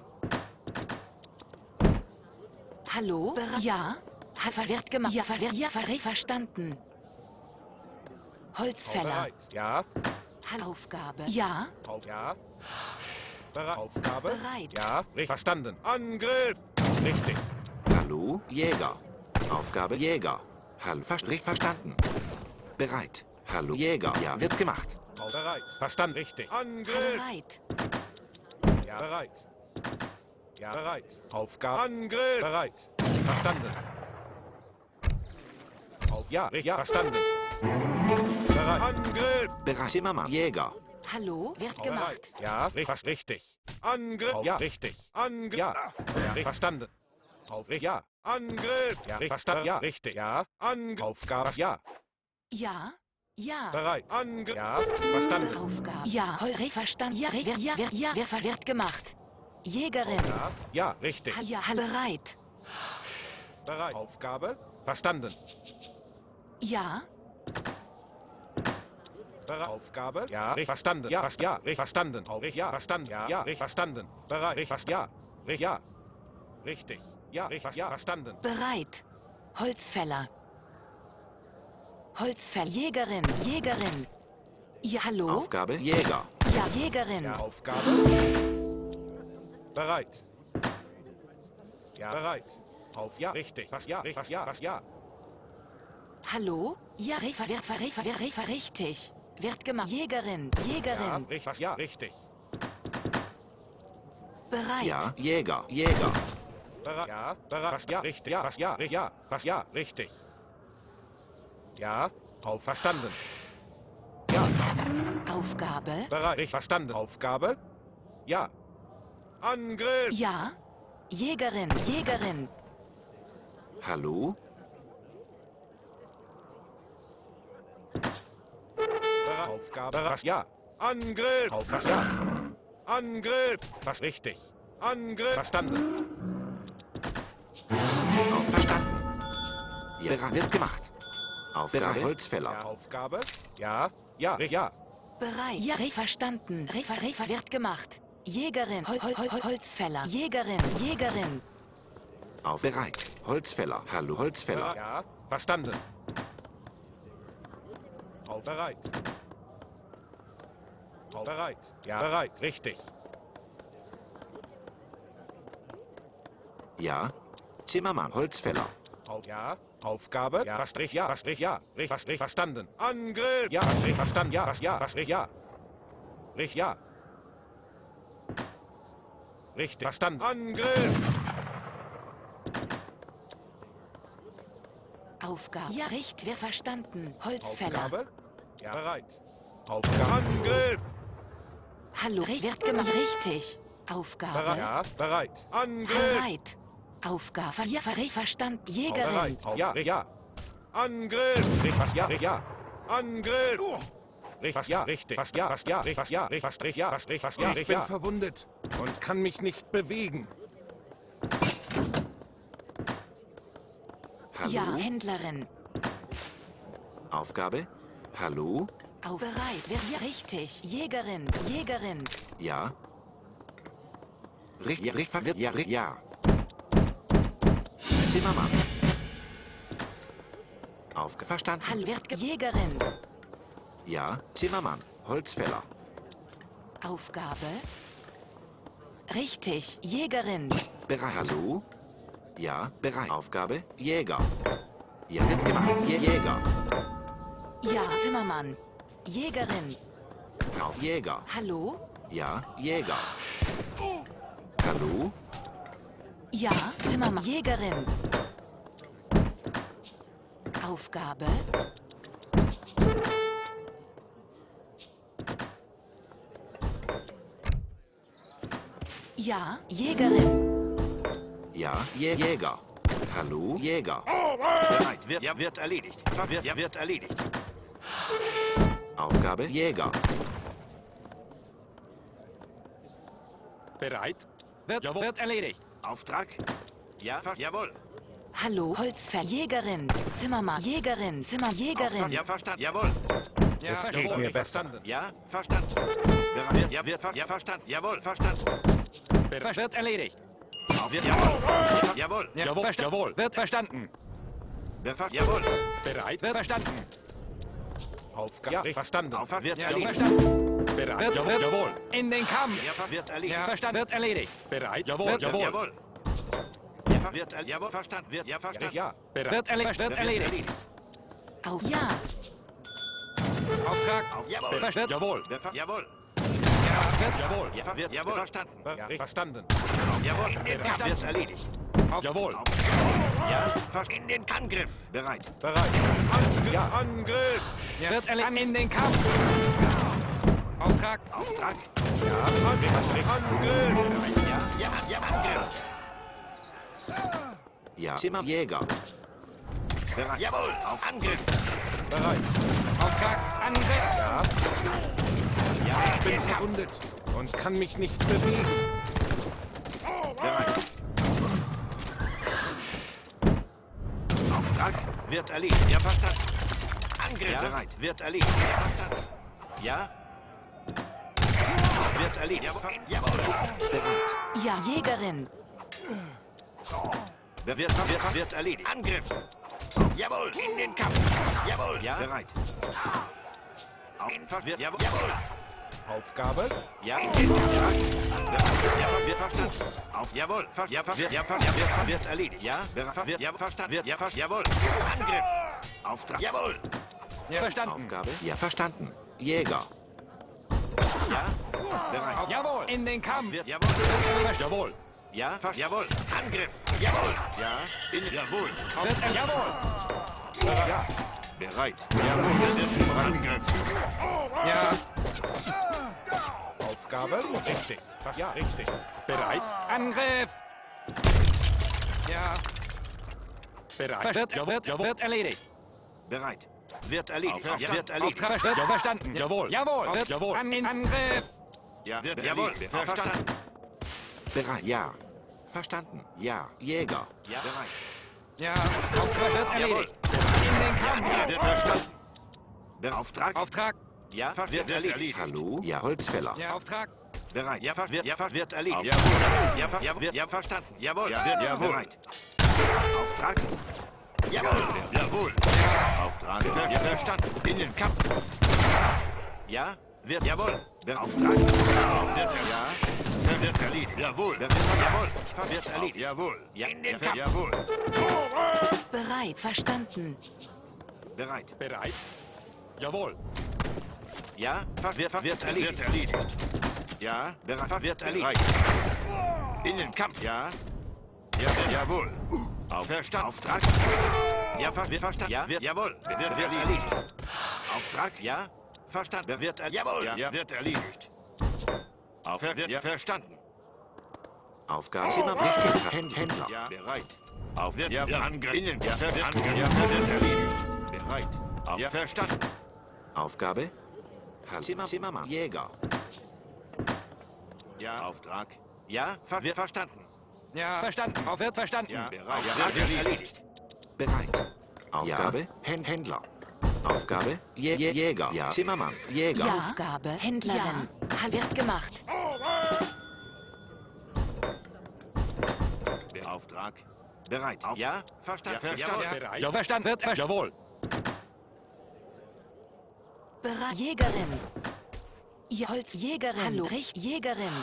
Hallo? Bera ja. Ha verwirrt gemacht. Ja, verwirrt. Ja, ver verstanden. Holzfäller. Bereit. Ja. Hallo. Aufgabe. Ja. Auf. Ja. Bereit. Aufgabe. Bereit. Ja. Richtig. Verstanden. Angriff. Richtig. Hallo, Jäger. Aufgabe Jäger. Hallo, ver richtig verstanden. Bereit. Hallo, Jäger. Ja, wird gemacht. Auf. Bereit. Verstanden. Richtig. Angriff. Bereit. Ja. Bereit. Ja. Bereit. Aufgabe. Angriff. Bereit. Verstanden. Auf. Ja. Richtig. Ja. Verstanden. Bereit. Angriff. Bereit. Zimmermann, Jäger. Hallo? Wird Auf. gemacht. Bereit. Ja. Richtig. Richtig. Angriff. Auf. Ja. Richtig. Angriff. Ja. Ja. Richtig. Verstanden. Auf. Ja. Angriff. Ja. Richtig. Verstanden. Ja. Richtig. Ja. Angriff. Aufgabe. Ja. Ja. Ja. Bereit. Angriff. Ja. Verstanden. Aufgabe. Ja. Holre verstanden. Ja. Wer, ja. Wer, ja. Wer verwirrt gemacht. Jägerin. Ja. Ja. Richtig. Ha ja. Ha bereit. Bereit. Aufgabe. Verstanden. Ja. Bereit. Aufgabe. Ja. Richtig. Verstanden. Ja. Ver- Ja. Richtig. Verstanden. Auf. Ja. Verstanden. Ja. Ja. Richtig. Verstanden. Bereit. Richtig. Ver- Ja. Richtig. Ja. Richtig. Ja. Richtig. Ja. Verstanden. Bereit. Holzfäller. Holzfäller. Jägerin. Jägerin. Ja, hallo? Aufgabe Jäger. Ja, Jägerin. Ja. Aufgabe. Bereit. Ja. Bereit. Auf. Ja. Richtig. Was? Ja. Richtig. Was? Ja. Was? Ja. Hallo? Ja, Refa, wer, ver, Refa, wer, Refa, richtig. Wird gemacht. Jägerin. Ja. Jägerin. Richtig. Was? Ja. Richtig. Bereit. Ja, Jäger. Jäger. Bereit. Ja. Bereit. Was? Ja. Richtig. Ja. Was? Ja. Richtig. Ja. Was? Ja. Richtig. Ja. Auf. Verstanden. Ja. Aufgabe. Bereit. Richtig. Verstanden. Aufgabe. Ja. Angriff. Ja. Jägerin. Jägerin. Hallo? Bereit. Aufgabe. Was? Ja. Angriff. Auf. Was? Ja. Angriff. Was? Richtig. Angriff. Verstanden. Auf verstanden. Ja, wird gemacht. Aufgabe Holzfäller. Ja. Aufgabe. Ja. Ja. Richtig. Ja. Bereit. Ja, Re verstanden. Refa, Refa wird gemacht. Jägerin. Hol, hol, hol, Holzfäller. Jägerin. Jägerin. Auf bereit. Holzfäller. Hallo, Holzfäller. Ja. Verstanden. Auf. Bereit. Auf. Bereit. Ja. Bereit. Richtig. Ja. Zimmermann, Holzfäller. Auf. Ja. Aufgabe. Ja. Verstrich. Ja. Verstrich. Ja. Richtig. Verstrich. Verstanden. Angriff. Ja. Verstrich. Verstanden. Ja. Was? Ja. Verstrich. Ja. Richtig. Ja. Richtig. Verstanden. Angriff. Aufgabe. Ja, richtig. Wer verstanden. Holzfäller. Aufgabe. Ja. Bereit. Aufgabe. Angriff. Hallo. Re wird gemacht. Richtig. Aufgabe. Bereit. Ja. Bereit. Angriff. Bereit. Aufgabe. Ja, Re verstanden. Auf. Jägerin. Bereit. Auf. Ja. Ja. Angriff. Richtig. Was? Ja. Ja. Angriff. Richtig. Was? Ja. Richtig. Was? Ja. Was? Ja. Richtig. Was? Ja. Richtig. Verstrich. Ja. Verstrich. Was? Ja. Ich bin verwundet und kann mich nicht bewegen. Hallo? Ja, Händlerin. Aufgabe? Hallo? Auf. Bereit. Wer? Ja, richtig. Jägerin. Jägerin. Ja. Richtig, richtig, wird, ja, richtig, ja. Zimmermann. Aufgeverstanden. Hallo. Wird ge- Jägerin. Ja, Zimmermann. Holzfäller. Aufgabe. Richtig. Jägerin. Bereit. Hallo? Ja, bereit. Aufgabe, Jäger. Ja, wird gemacht. Jä- Jäger. Ja. Zimmermann. Jägerin. Auf Jäger. Hallo? Ja, Jäger. Hallo? Ja. Zimmermann. Jägerin. Aufgabe. Ja. Jägerin. Ja, Jä- Jäger. Hallo, Jäger. Bereit. Wird, ja, wird erledigt. Wird, ja, wird erledigt. Aufgabe, Jäger. Bereit. Wird, jawohl. Wird erledigt. Auftrag? Ja, ver- jawohl. Hallo? Holzfäller. Jägerin. Zimmermann. Jägerin. Zimmer. Jägerin. Ja, verstanden. Jawohl. Ja, Es geht jawohl. mir besser. Ja, verstanden. Bereit. Ja, wird, ver- ja, verstanden. Jawohl, verstanden. Bereit. Wird erledigt. Auf, wird, jawohl. Ja, jawohl. Ja, jawohl. Versta jawohl. Wird verstanden. Wer ver- jawohl. Bereit. Wird verstanden. Aufgabe. Ja, verstanden. Auf, wird Ja, erledigt. verstanden. Bereit. Wird, jawohl. jawohl. In den Kampf. Ja, ver- wird erledigt. Ja, verstanden. Wird erledigt. Bereit. Jawohl. Wird, jawohl. jawohl. Ja, ver- wird, er- jawohl, verstanden. Wird, ja, Ja, verstanden. ja. Bereit. Wird, erle wird Wird erledigt. Auf. Ja. Auftrag. Auf, jawohl. Bereit. Wird, jawohl. Wer ver- jawohl. Ja, wird, jawohl. Ja, ver- wird, jawohl, verstanden. Ja, verstanden. Jawohl. In den Kampf. Wird erledigt. Auf, jawohl. Ja, ver- in den Angriff. Bereit. Bereit. Angriff. Ja, Angriff. Ja, wird erledigt. In den Kampf. Auftrag. Auftrag. Ja, Angriff. Angriff. Ja, ja, ja, Angriff. Ja, Zimmerjäger. Bereit. Jawohl. Auf Angriff. Bereit. Auftrag. Angriff. Ja, Ja, ich bin verwundet und kann mich nicht bewegen. bereit. Auftrag wird erledigt. Ja, verstanden. Angriff. Ja. Bereit. Wird erledigt. Ja, verstanden. Ja. Wird erledigt. Ja, ver- jawohl. Bereit. Ja. Jägerin. Wird, wird, wird, wird erledigt. Angriff. Jawohl. In den Kampf. Jawohl. Ja. Bereit. In Ver wird, jawohl. Jawohl. Aufgabe. Ja. In den Kampf. Ja. Ja, ver- wird verstanden. Auf. Jawohl. Ver ja, ver wird, ja, ver ja, wird, ver wird erledigt. Ja. Ver wird, ja, verstanden. Wird, ja, ver jawohl. Angriff. Auftrag. Jawohl. Ja, verstanden. Aufgabe. Ja, verstanden. Jäger. Ja. Bereit. Auf, jawohl. In den Kampf. Wird, jawohl. Wird, jawohl. Ja, ver jawohl. Angriff. Jawohl. Ja. In jawohl. Wird, jawohl. Ja, Bereit. Jawohl. Angriff. Ja. Aufgabe. Richtig. Ja, richtig. Bereit. Angriff. Ja. Bereit. Wird, ja, wird, ja, wird erledigt. Bereit. Wird erledigt. Ja, Wird erledigt. Auftrag. Wird, ja, verstanden. Jawohl. Jawohl. Wird, jawohl. An den Angriff. Ja, wird jawohl. Verstanden. Bereit. Ja. Verstanden. Ja. Jäger. Ja. Bereit. Ja. Auftrag wird erledigt. In den Kampf. Ja, wird verstanden. Der Auftrag. Auftrag. Ja, ver wird erledigt. Hallo? Ja, Holzfäller. Ja, Auftrag. Bereit. Ja, ver wird, ja, ver wird erledigt. Ja, ver ja, wird, ja, verstanden. Jawohl. Ja, wird, jawohl. Bereit. Auftrag. Jawohl. Jawohl. Auftrag. Ver ja, verstanden. In den Kampf. Ja, wird, jawohl. Der Auftrag. Wird, ja. Ver wird erledigt. Jawohl. Der wird, jawohl. Ver wird erledigt. Jawohl. Ja, in den Kampf. Jawohl. Bereit. Verstanden. Bereit. Bereit. Jawohl. Ja, ver wird, ver wird erledigt. Wird erledigt. Ja, bereit. Ver wird erledigt. In den Kampf. Ja. Ja, wird, jawohl. Auf Verstand. Auftrag. Ja, ver wird verstanden. Ja, wird, jawohl. Wird, wird erledigt. Auftrag. Ja. Verstanden. Wird, er jawohl. Ja, wird erledigt. Auf Ver wird, ja, verstanden. Aufgabe. Zimmer richtiger Händler. Ja, bereit. Auf wird, ja, Angriff. Innen. Ja, ver wird, Angriff. Ja, wird erledigt. Bereit. Auf ja, verstanden. Aufgabe. Zimmer, Zimmermann. Jäger. Ja, Auftrag. Ja, ver wird verstanden. Ja, verstanden. Auf wird verstanden. Ja, bereit. Ja, wird erledigt. Bereit. Aufgabe. Ja. Händler. Aufgabe. Jä Jä Jäger. Ja. Zimmermann. Jäger. Ja. Aufgabe. Händlerin. Ja. Wird gemacht. Auftrag. Bereit. Auf. Ja, verstanden. Ja, verstanden. Ja, bereit. Ja, verstanden. Wird, jawohl. Bereit. Jägerin. Ja, Holzjägerin. Hallo, Richt Jägerin.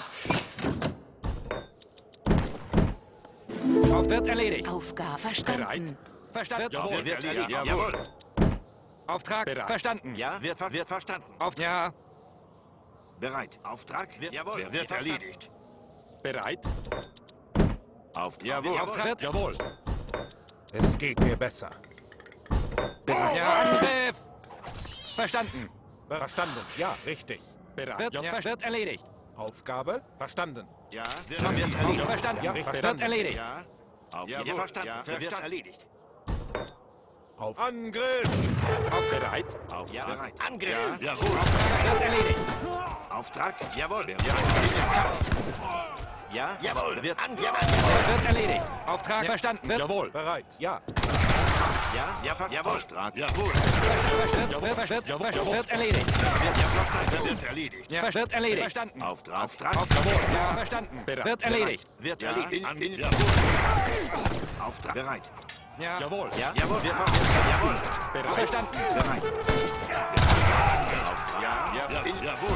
Auf wird erledigt. Aufgabe verstanden. Verstanden. Jawohl, Wird wird erledigt. erledigt. Jawohl. Auftrag bereit. Verstanden. Ja, wird, ver wird verstanden. Auf ja. Bereit. Auftrag wird, jawohl, wird, wird erledigt. Bereit. Auftrag Jawohl. wird, Auftrag wird. Jawohl. Es geht mir besser. bereit. Ja, Angriff. Verstanden. Verstanden. Ja, richtig. Bereit. Wird, ja. Wird erledigt. Aufgabe verstanden. Ja, wird, wird erledigt. Verstanden. Ja, Wird verstanden. erledigt. Ja, auf, ja, verstanden. Ja, wird erledigt. Auf Angriff. Auf bereit. Auf, ja, bereit. Angriff. Ja, jawohl. Wird erledigt. Auftrag, jawohl. Ja, ja, jawohl. Wird an, ja, Wird erledigt. Auftrag verstanden. Wird. Jawohl. Bereit. Ja. ja, ja, ver jawohl. Auftrag, jawohl. Wird, wird, wird, wird, wird erledigt. Wird, ja, verstanden. Wird erledigt. Ja, wird erledigt. Verstanden. Auftrag, Auftrag, Auf, jawohl. Ja, verstanden. Wird erledigt. Wird erledigt. An, in, jawohl. Auftrag, bereit. Ja, jawohl. Ja, jawohl. Wir ver jawohl. Bereit. Verstanden. Bereit. Auftrag, ja, ja, in, jawohl.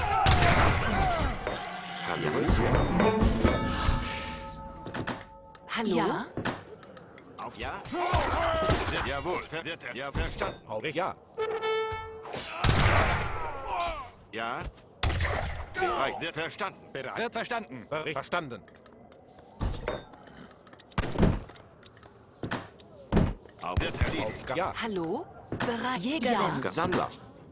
Hallo? Ja? Auf, ja. Wird, jawohl. Ver wird, ja, verstanden. Auf ja. Ja. Bereit. Wird verstanden. Bereit. Wird verstanden. Bereit. Verstanden. Auf, wird erledigt. Aufgabe. Ja. Hallo? Bereit. Jägerin. Ja. Sammler.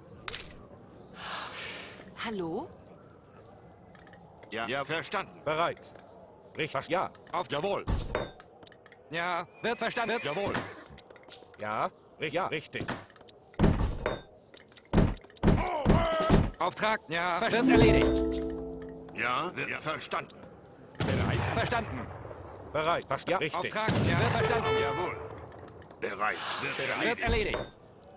Hallo? Ja, ja, verstanden. Bereit. Richtig. Ja. Auf, jawohl. Ja, wird verstanden. Wird, jawohl. Ja. Ja. Richtig. Auftrag, ja, wird erledigt. Ja, wird ja, verstanden. Bereit. Verstanden. Bereit. Ja. Richtig. Auftrag, ja, wird verstanden. Jawohl. Bereit. Wird Wird erledigt. erledigt.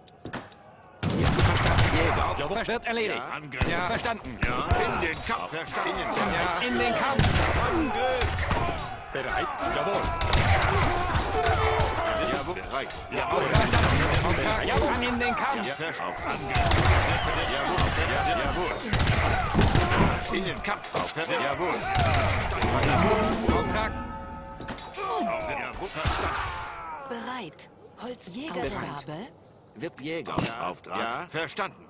Jäger. Auf, jawohl, wird erledigt. Ja, Angriff. Ja, verstanden. Ja, in den Kampf. Verstanden. Ja, in den Kampf. Angriff. Bereit. Jawohl. Jawohl. Bereit. Jawohl. Auftrag, Auftrag, jawohl, in den Kampf. Ja, verstanden. Auf Angriff. Jawohl. Ja, jawohl. In den Kampf. Auf. Jawohl. Auftrag. Jawohl. Verstanden. Bereit. Holzjägeraufgabe. Wird Jäger. Auftrag. Ja, verstanden.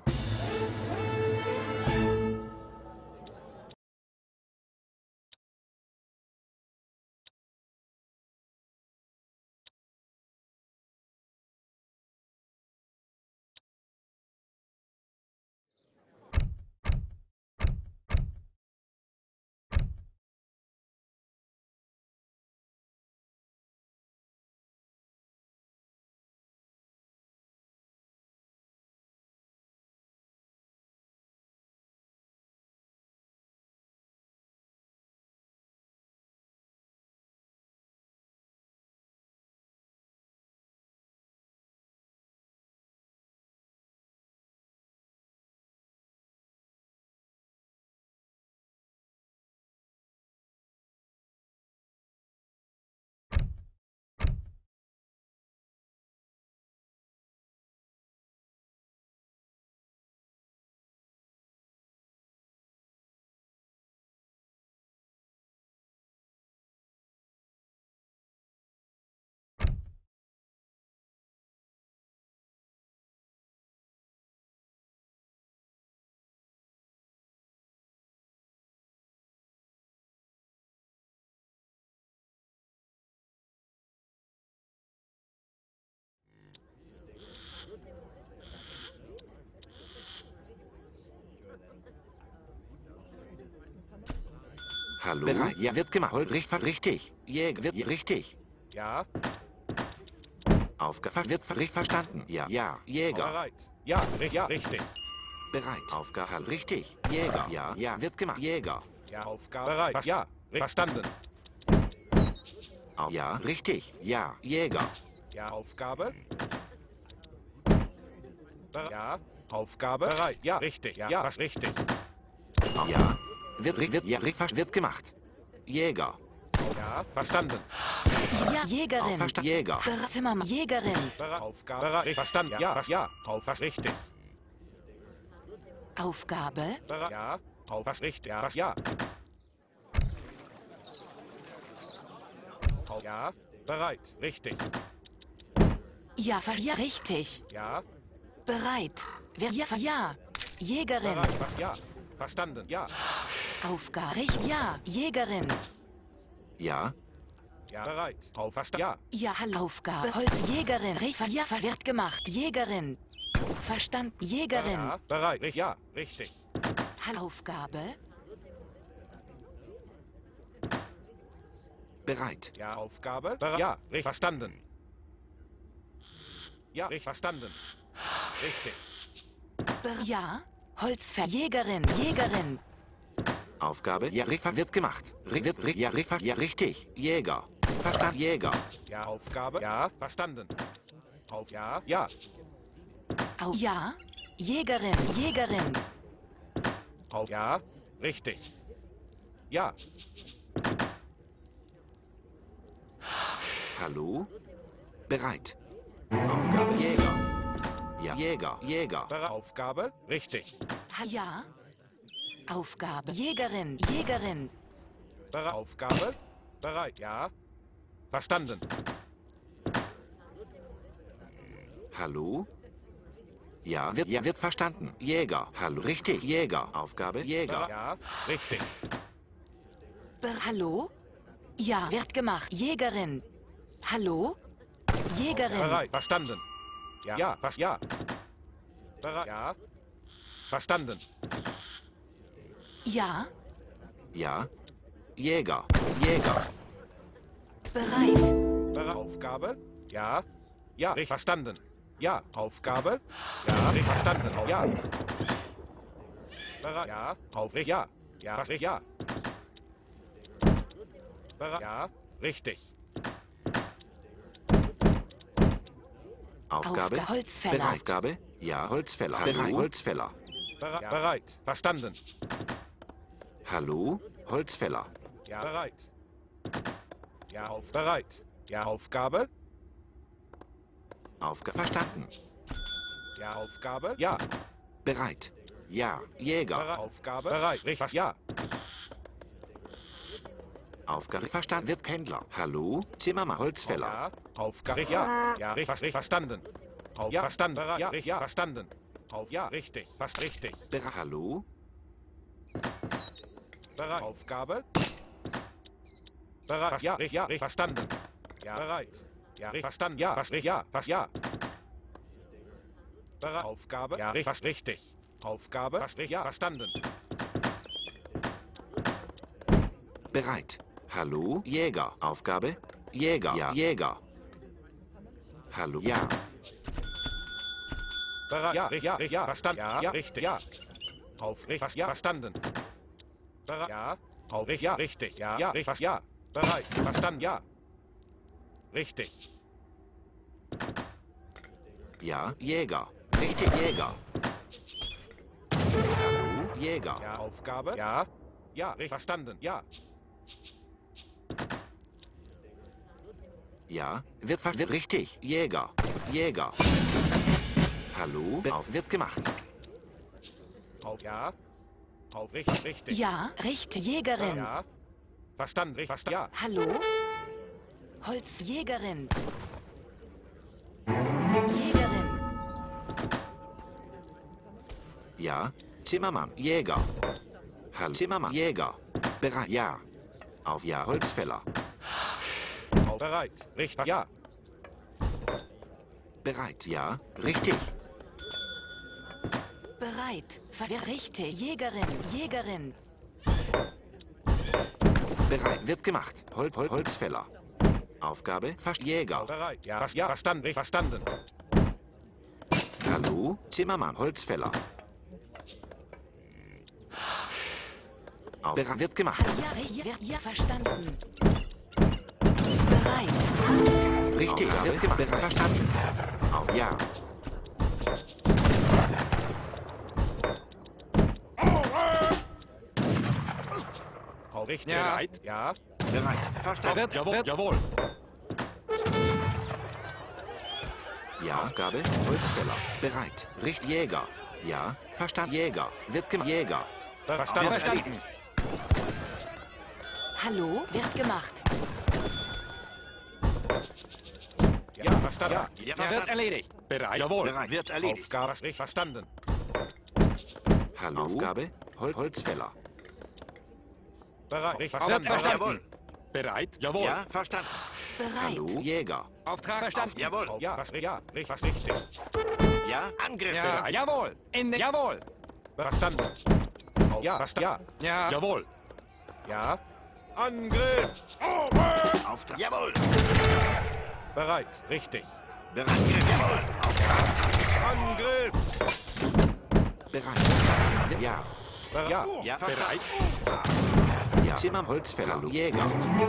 Hallo? Bereit. Ja, wird gemacht. Richtig. Richtig. Jäger. Wird richtig. Ja. Aufgabe. Wird richtig verstanden. Ja. Ja. Jäger. Bereit. Ja. Ja. Richtig. Bereit. Aufgabe. Richtig. Jäger. Ja. Ja. Wird gemacht. Jäger. Ja. Aufgabe. Bereit. Ja. Verstanden. Au- Ja. Richtig. Ja. Jäger. Ja. Aufgabe. Ber ja. Aufgabe. Bereit. Ja. Richtig. Ja. Ja. Richtig. Au- Ja. Wird, wird, ja, wird, wird gemacht. Jäger. Ja. Verstanden. Ja, Jägerin. Verstanden. Jäger. Ber- Zimmermann. Jägerin. Bereit. Aufgabe. Bereit. Verstanden. Ja. Ja. Auf. Richtig. Aufgabe? Bereit. Ja. Auf. Richtig. Ja. Ja. Auf. Ja. Bereit. Richtig. Ja, ver ja, richtig. Ja. Bereit. Wer ja, ver ja. Jägerin. Bereit. Ver ja. Verstanden. Ja. Aufgabe. Richt ja. Jägerin. Ja. Ja. Bereit. Auf. Verstanden. Ja. Ja, hallo. Aufgabe. Holzjägerin. Refer ja, ver wird gemacht. Jägerin. Verstanden. Jägerin. Ja. Bereit. Ja. Richtig. Hallo. Aufgabe. Bereit. Ja. Aufgabe. Bereit. Ja. Richtig. Verstanden. Ja. Richtig. Verstanden. Richtig. Ber ja. Holzver. Jägerin. Jägerin. Aufgabe. Ja, Rifa wird gemacht. Ri wird, ri ja, Rifa, ja, richtig. Jäger. Verstand, Jäger. Ja. Aufgabe. Ja. Verstanden. Auf. Ja. Ja. Auf. Ja. Jägerin. Jägerin. Auf. Ja. Richtig. Ja. Hallo? Bereit. Aufgabe Jäger. Ja, Jäger, Jäger. Bereit. Aufgabe. Richtig. Ha ja. Aufgabe. Jägerin. Jägerin. Bereit. Aufgabe. Bereit. Ja. Verstanden. Hallo? Ja, wird, ja, wird verstanden. Jäger. Hallo, richtig, Jäger. Aufgabe Jäger. Bereit. Ja. Richtig. Ber hallo? Ja, wird gemacht. Jägerin. Hallo? Jägerin. Bereit. Verstanden. Ja. Ja. Ver ja. Bereit. Ja. Verstanden. Ja. Ja. Jäger. Jäger. Bereit. Bereit. Aufgabe. Ja. Ja. Richtig. Verstanden. Ja. Aufgabe. Ja. Richtig. Verstanden. Auf. Ja. Bereit. Ja. Auf. Ja. Ja. Richtig. Ja. Bereit. Ja. Richtig. Aufgabe. Aufga Holzfäller. Bereit. Aufgabe. Ja, Holzfäller. Bereit. Holzfäller. Bereit. Ja. Bereit. Verstanden. Hallo? Holzfäller. Ja. Bereit. Ja. Auf. Bereit. Ja. Aufgabe. Aufgabe. Verstanden. Ja. Aufgabe. Ja. Bereit. Ja. Jäger. Bereit. Aufgabe. Bereit. Richtig. Ja. Aufgabe. Verstanden. Wird Pendler. Hallo? Zimmermann. Holzfäller. Ja. Aufgabe. Ja. Ja. Richtig. Richtig. Verstanden. Auf. Ja. Verstanden. Bereit. Ja. Richtig. Ja. Verstanden. Auf. Ja. Richtig. Fast richtig. Bereit. Hallo? Bereit. Aufgabe. Bereit. Ja. Richtig. Ja. Richtig. Verstanden. Ja. Bereit. Ja. Richtig. Verstanden. Ja. Fast richtig. Ja. Fast ja. Bereit. Aufgabe. Ja. Richtig. Fast richtig. Aufgabe. Fast richtig. Ja. Verstanden. Bereit. Hallo? Jäger. Aufgabe? Jäger. Ja, Jäger. Hallo? Ja. Bereit. Ja. Richtig. Ja. Richtig. Ja. Verstanden. Ja. Ja. Richtig. Ja. Auf. Richtig. Ja. Verstanden. Bereit. Ja. Auf. Richtig. Ja. Richtig. Ja. Ja. Richtig. Ja. Bereit. Verstanden. Ja. Richtig. Ja, Jäger. Richtig, Jäger. Hallo? Jäger. Ja. Aufgabe. Ja. Ja. Richtig. Verstanden. Ja. Ja, wird, ver wird richtig. Jäger. Jäger. Hallo? Auf wird gemacht. Auf. Ja. Auf. Richtig. Richtig. Ja, richtig. Jägerin. Ja. Verstanden. Richtig. Verstanden. Ja. Hallo? Holzjägerin. Jägerin. Ja, Zimmermann. Jäger. Hallo? Zimmermann. Jäger. Bereit. Ja. Auf. Ja, Holzfäller. Auf. Bereit. Richtig. Ja. Bereit. Ja, richtig. Bereit. Verwirrt. Richtig. Jägerin. Jägerin. Bereit. Wird gemacht. Hol Hol Holzfäller. Aufgabe. Fast Jäger. Bereit. Ja. Ja. Verstanden. Richtig. Verstanden. Hallo? Zimmermann. Holzfäller. Auf. Bereit. Wird gemacht. Ja, ja, ja, verstanden. Bereit. Richtig. Aufgabe. Wird gemacht. Bereit. Verstanden. Auf. Ja. Auf. Richtig. Ja. Bereit. Ja. Bereit. Verstanden. Jawohl. Jawohl. Ja. Aufgabe. Holzfäller. Bereit. Richt Jäger. Ja, verstanden. Jäger. Wird gemacht. Jäger. Verstanden. Wird Verstanden. erledigt. Hallo, wird gemacht. Ja, verstanden. Ja, Wird verstanden. erledigt. Bereit. Jawohl. Bereit. Wird erledigt. Aufgabe richtig verstanden. Hallo. Aufgabe. Hol Holzfäller. Bereit. Richtig Wird verstanden. verstanden. Jawohl. Bereit. Jawohl. Ja, verstanden. Bereit. Hallo. Jäger. Auftrag verstanden. Jawohl. Ja, verste- ja, richtig richtig. Ja, Angriff. Ja, jawohl. In den, jawohl. Verstanden. Ja, verstanden. Ja, jawohl. Ja. Angriff. Auftrag. Jawohl. Bereit. Richtig. Bereit. Angriff. Jawohl. Angriff. Bereit. Ja. Ber ja. Ja, verstanden. Bereit. Ja. Zimmer Holzfäller. Hallo. Jäger.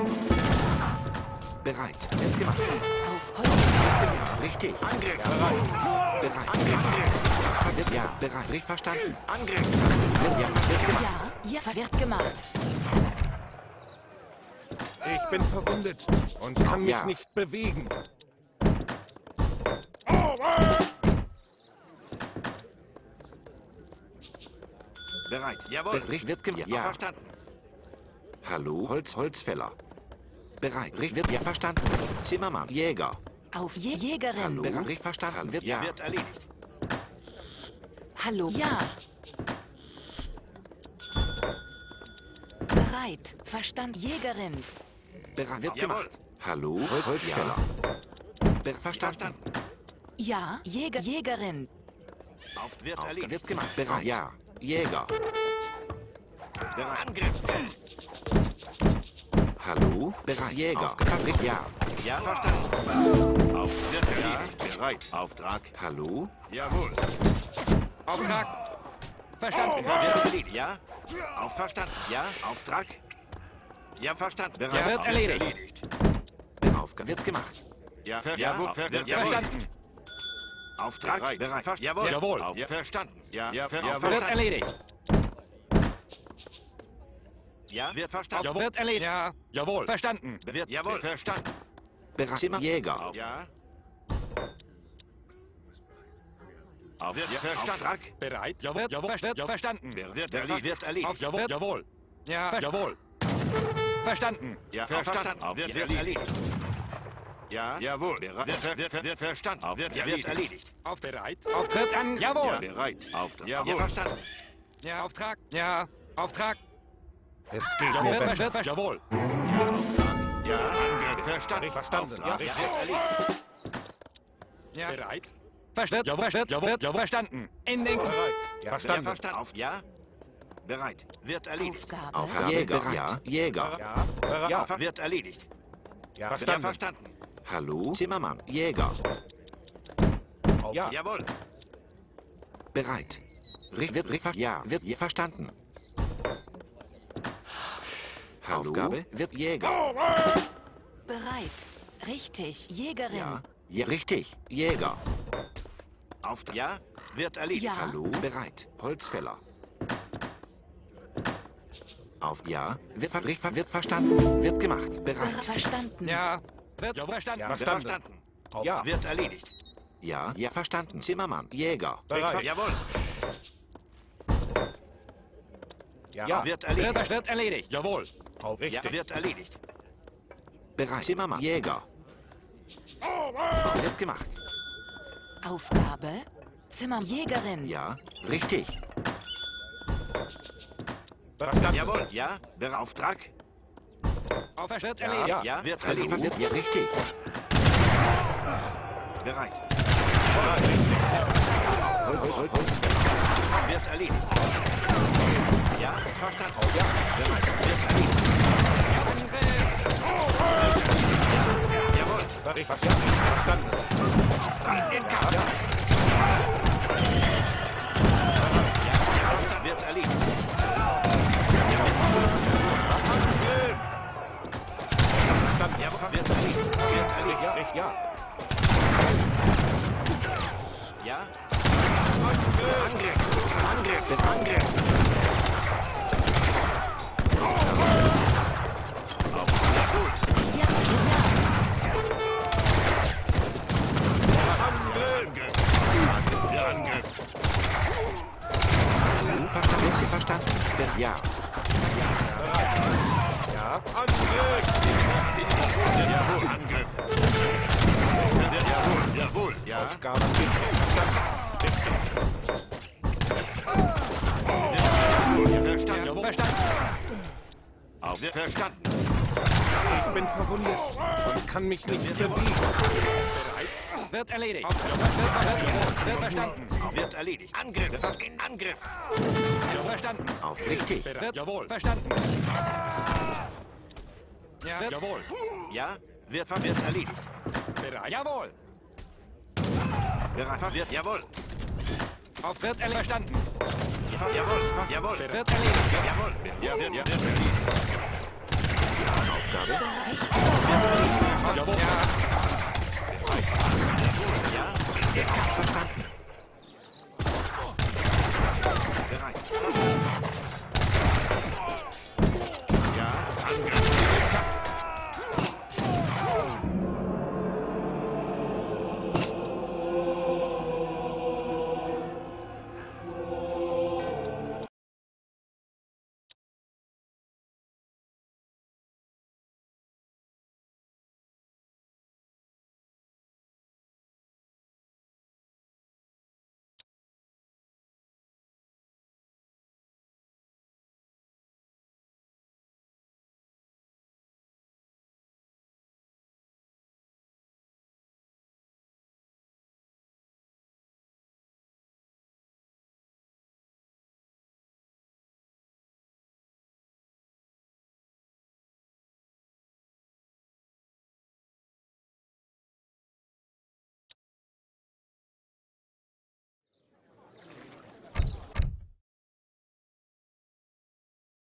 Bereit. Wird gemacht. Auf Holz. Richtig. Angriff. Bereit. Bereit. Angriff. Wird ja. Bereit. Richtig verstanden. Angriff. Wird ja. Wird gemacht. Ja, ja, wird gemacht. Ich bin verwundet und kann mich Ja. nicht bewegen. Bereit. Jawohl. Richtig. Wird gemacht. Ja. Verstanden. Hallo. Holz. Holzfäller. Bereit. Richtig. Wird ja. Verstanden. Zimmermann. Jäger. Auf Je Jägerin. Hallo. Bereit. Richtig verstanden. Wird ja. Wird erledigt. Hallo, ja. Bereit. Verstand. Jägerin. Bereit. Wird gemacht. Hallo. Hol Holzfäller. Ber verstanden. Ja, Jäger. Jägerin. Auf wird erledigt. Wird gemacht. Bereit. Ja. Jäger. Bereit. Angriff. Hallo. Bereit. Jäger. Aufgefallen. Ja. Ja, verstanden. Auf wird erledigt. Bereit. Auftrag. Hallo. Jawohl. Auftrag. Verstanden. Wird erledigt. Ja. Auf verstanden. Ja. Auftrag. Ja, verstanden. Bereit. Ja, wird Auf erledigt. Aufgabe wird gemacht. Ja, ver jawohl. Ver wird Verstanden. Auftrag. Bereit. Bereit. Ver jawohl. Jawohl. Auf ja. Verstanden. Ja. Ja. Ver Wird verstanden. erledigt. Ja. Wird verstanden. Jawohl. Wird erledigt. Ja, jawohl. Verstanden. Wird jawohl. Verstanden. Bereit. Zimmer Jäger. Ja. Auf wird verstanden. Auftrag. Bereit. Jawohl. Jawohl. Verstanden. Verstanden. Wird erledigt. Wird erledigt. Auf jawohl. Jawohl. Ja, ver jawohl. Verstanden. Ja, verstanden. Auf wird erledigt. Ja, jawohl. Wird, wird, wird verstanden. Auf wird erledigt. erledigt. Auf bereit. Auftritt an. Jawohl. Ja, bereit. Auftrag. Jawohl. Ja, verstanden. Ja, Auftrag. Ja, Auftrag. Es geht mir Jawohl. besser. Verstanden. Jawohl. Ja, Angriff. Verstanden. Verstanden. Auftrag. Ja, Ja, wird erledigt. Ja, bereit. Verstanden. Jawohl. Verstanden. Jawohl. Jawohl. Verstanden. In den. Bereit. Ja, Ja, verstanden. verstanden. Auf ja. Bereit. Wird erledigt. Aufgabe. Aufgabe. Jäger. Bereit. Ja, Jäger. Ja, bereit. Ja, wird erledigt. Ja, Ja, verstanden. verstanden. Hallo. Zimmermann. Jäger. Ja, Jawohl. Bereit. Richt, wird, richt, ja, wird je verstanden. Hallo. Aufgabe wird Jäger. Bereit. Richtig. Jägerin. Ja, ja, richtig. Jäger. Auftrag. Ja, wird erledigt. Ja. Hallo. Bereit. Holzfäller. Auf ja, wird, ver, richt, wird verstanden. Wird gemacht. Bereit. Ber verstanden. Ja, wird jawohl. Verstanden. Ja, Wird verstanden. verstanden. Ja. Wird erledigt. Ja, ja, verstanden. Zimmermann. Jäger. Bereit. Richt, jawohl. Ja, Ja, wird Wird, erledigt. wird erledigt. Jawohl. auf Ja, richtig. wird erledigt. Bereit. Zimmermann. Jäger. Wird gemacht. Aufgabe. Zimmer. Jägerin. Ja, richtig. Verstanden. Jawohl. Ja, der Auftrag. Auf wird Ja, erledigt. ja. Ja, wird erledigt. Wird, ja, richtig. Bereit. Bereit. Richtig. Hol, hol, hol, Holz. Wird erledigt. Ja, verstanden. Ja, Bereit. Wird erledigt. Jawohl. bereit. Verstanden. Verstanden. In den Kampf. Ja, Wird erledigt. verstanden. Ja, wird erledigt. Wird erledigt. Ja, richtig. Ja. Ja. Angriff. Angriff. Angriff. Angriff. Auf. Ja, gut. Ja, ja. Angriff. Der Angriff. Angriff! Jawohl, Angriff. Jawohl, jawohl, ja. Aufgabe richtig. Verstanden. Jawohl. Verstanden. Auf verstanden. Ich bin verwundet und kann mich nicht bewegen. Wird erledigt. Wird, wird, wird verstanden. Wird erledigt. Angriff. In Angriff. Wird verstanden. Auf richtig. Wird, jawohl. Verstanden. Ja. Wird, jawohl. Ja, wird, wird erledigt. Bereit. Jawohl. Bereit. Wird, jawohl. Auf wird erledigt. Verstanden. Jawohl, jawohl. Wird erledigt. Jawohl. Ja, wird, wird erledigt.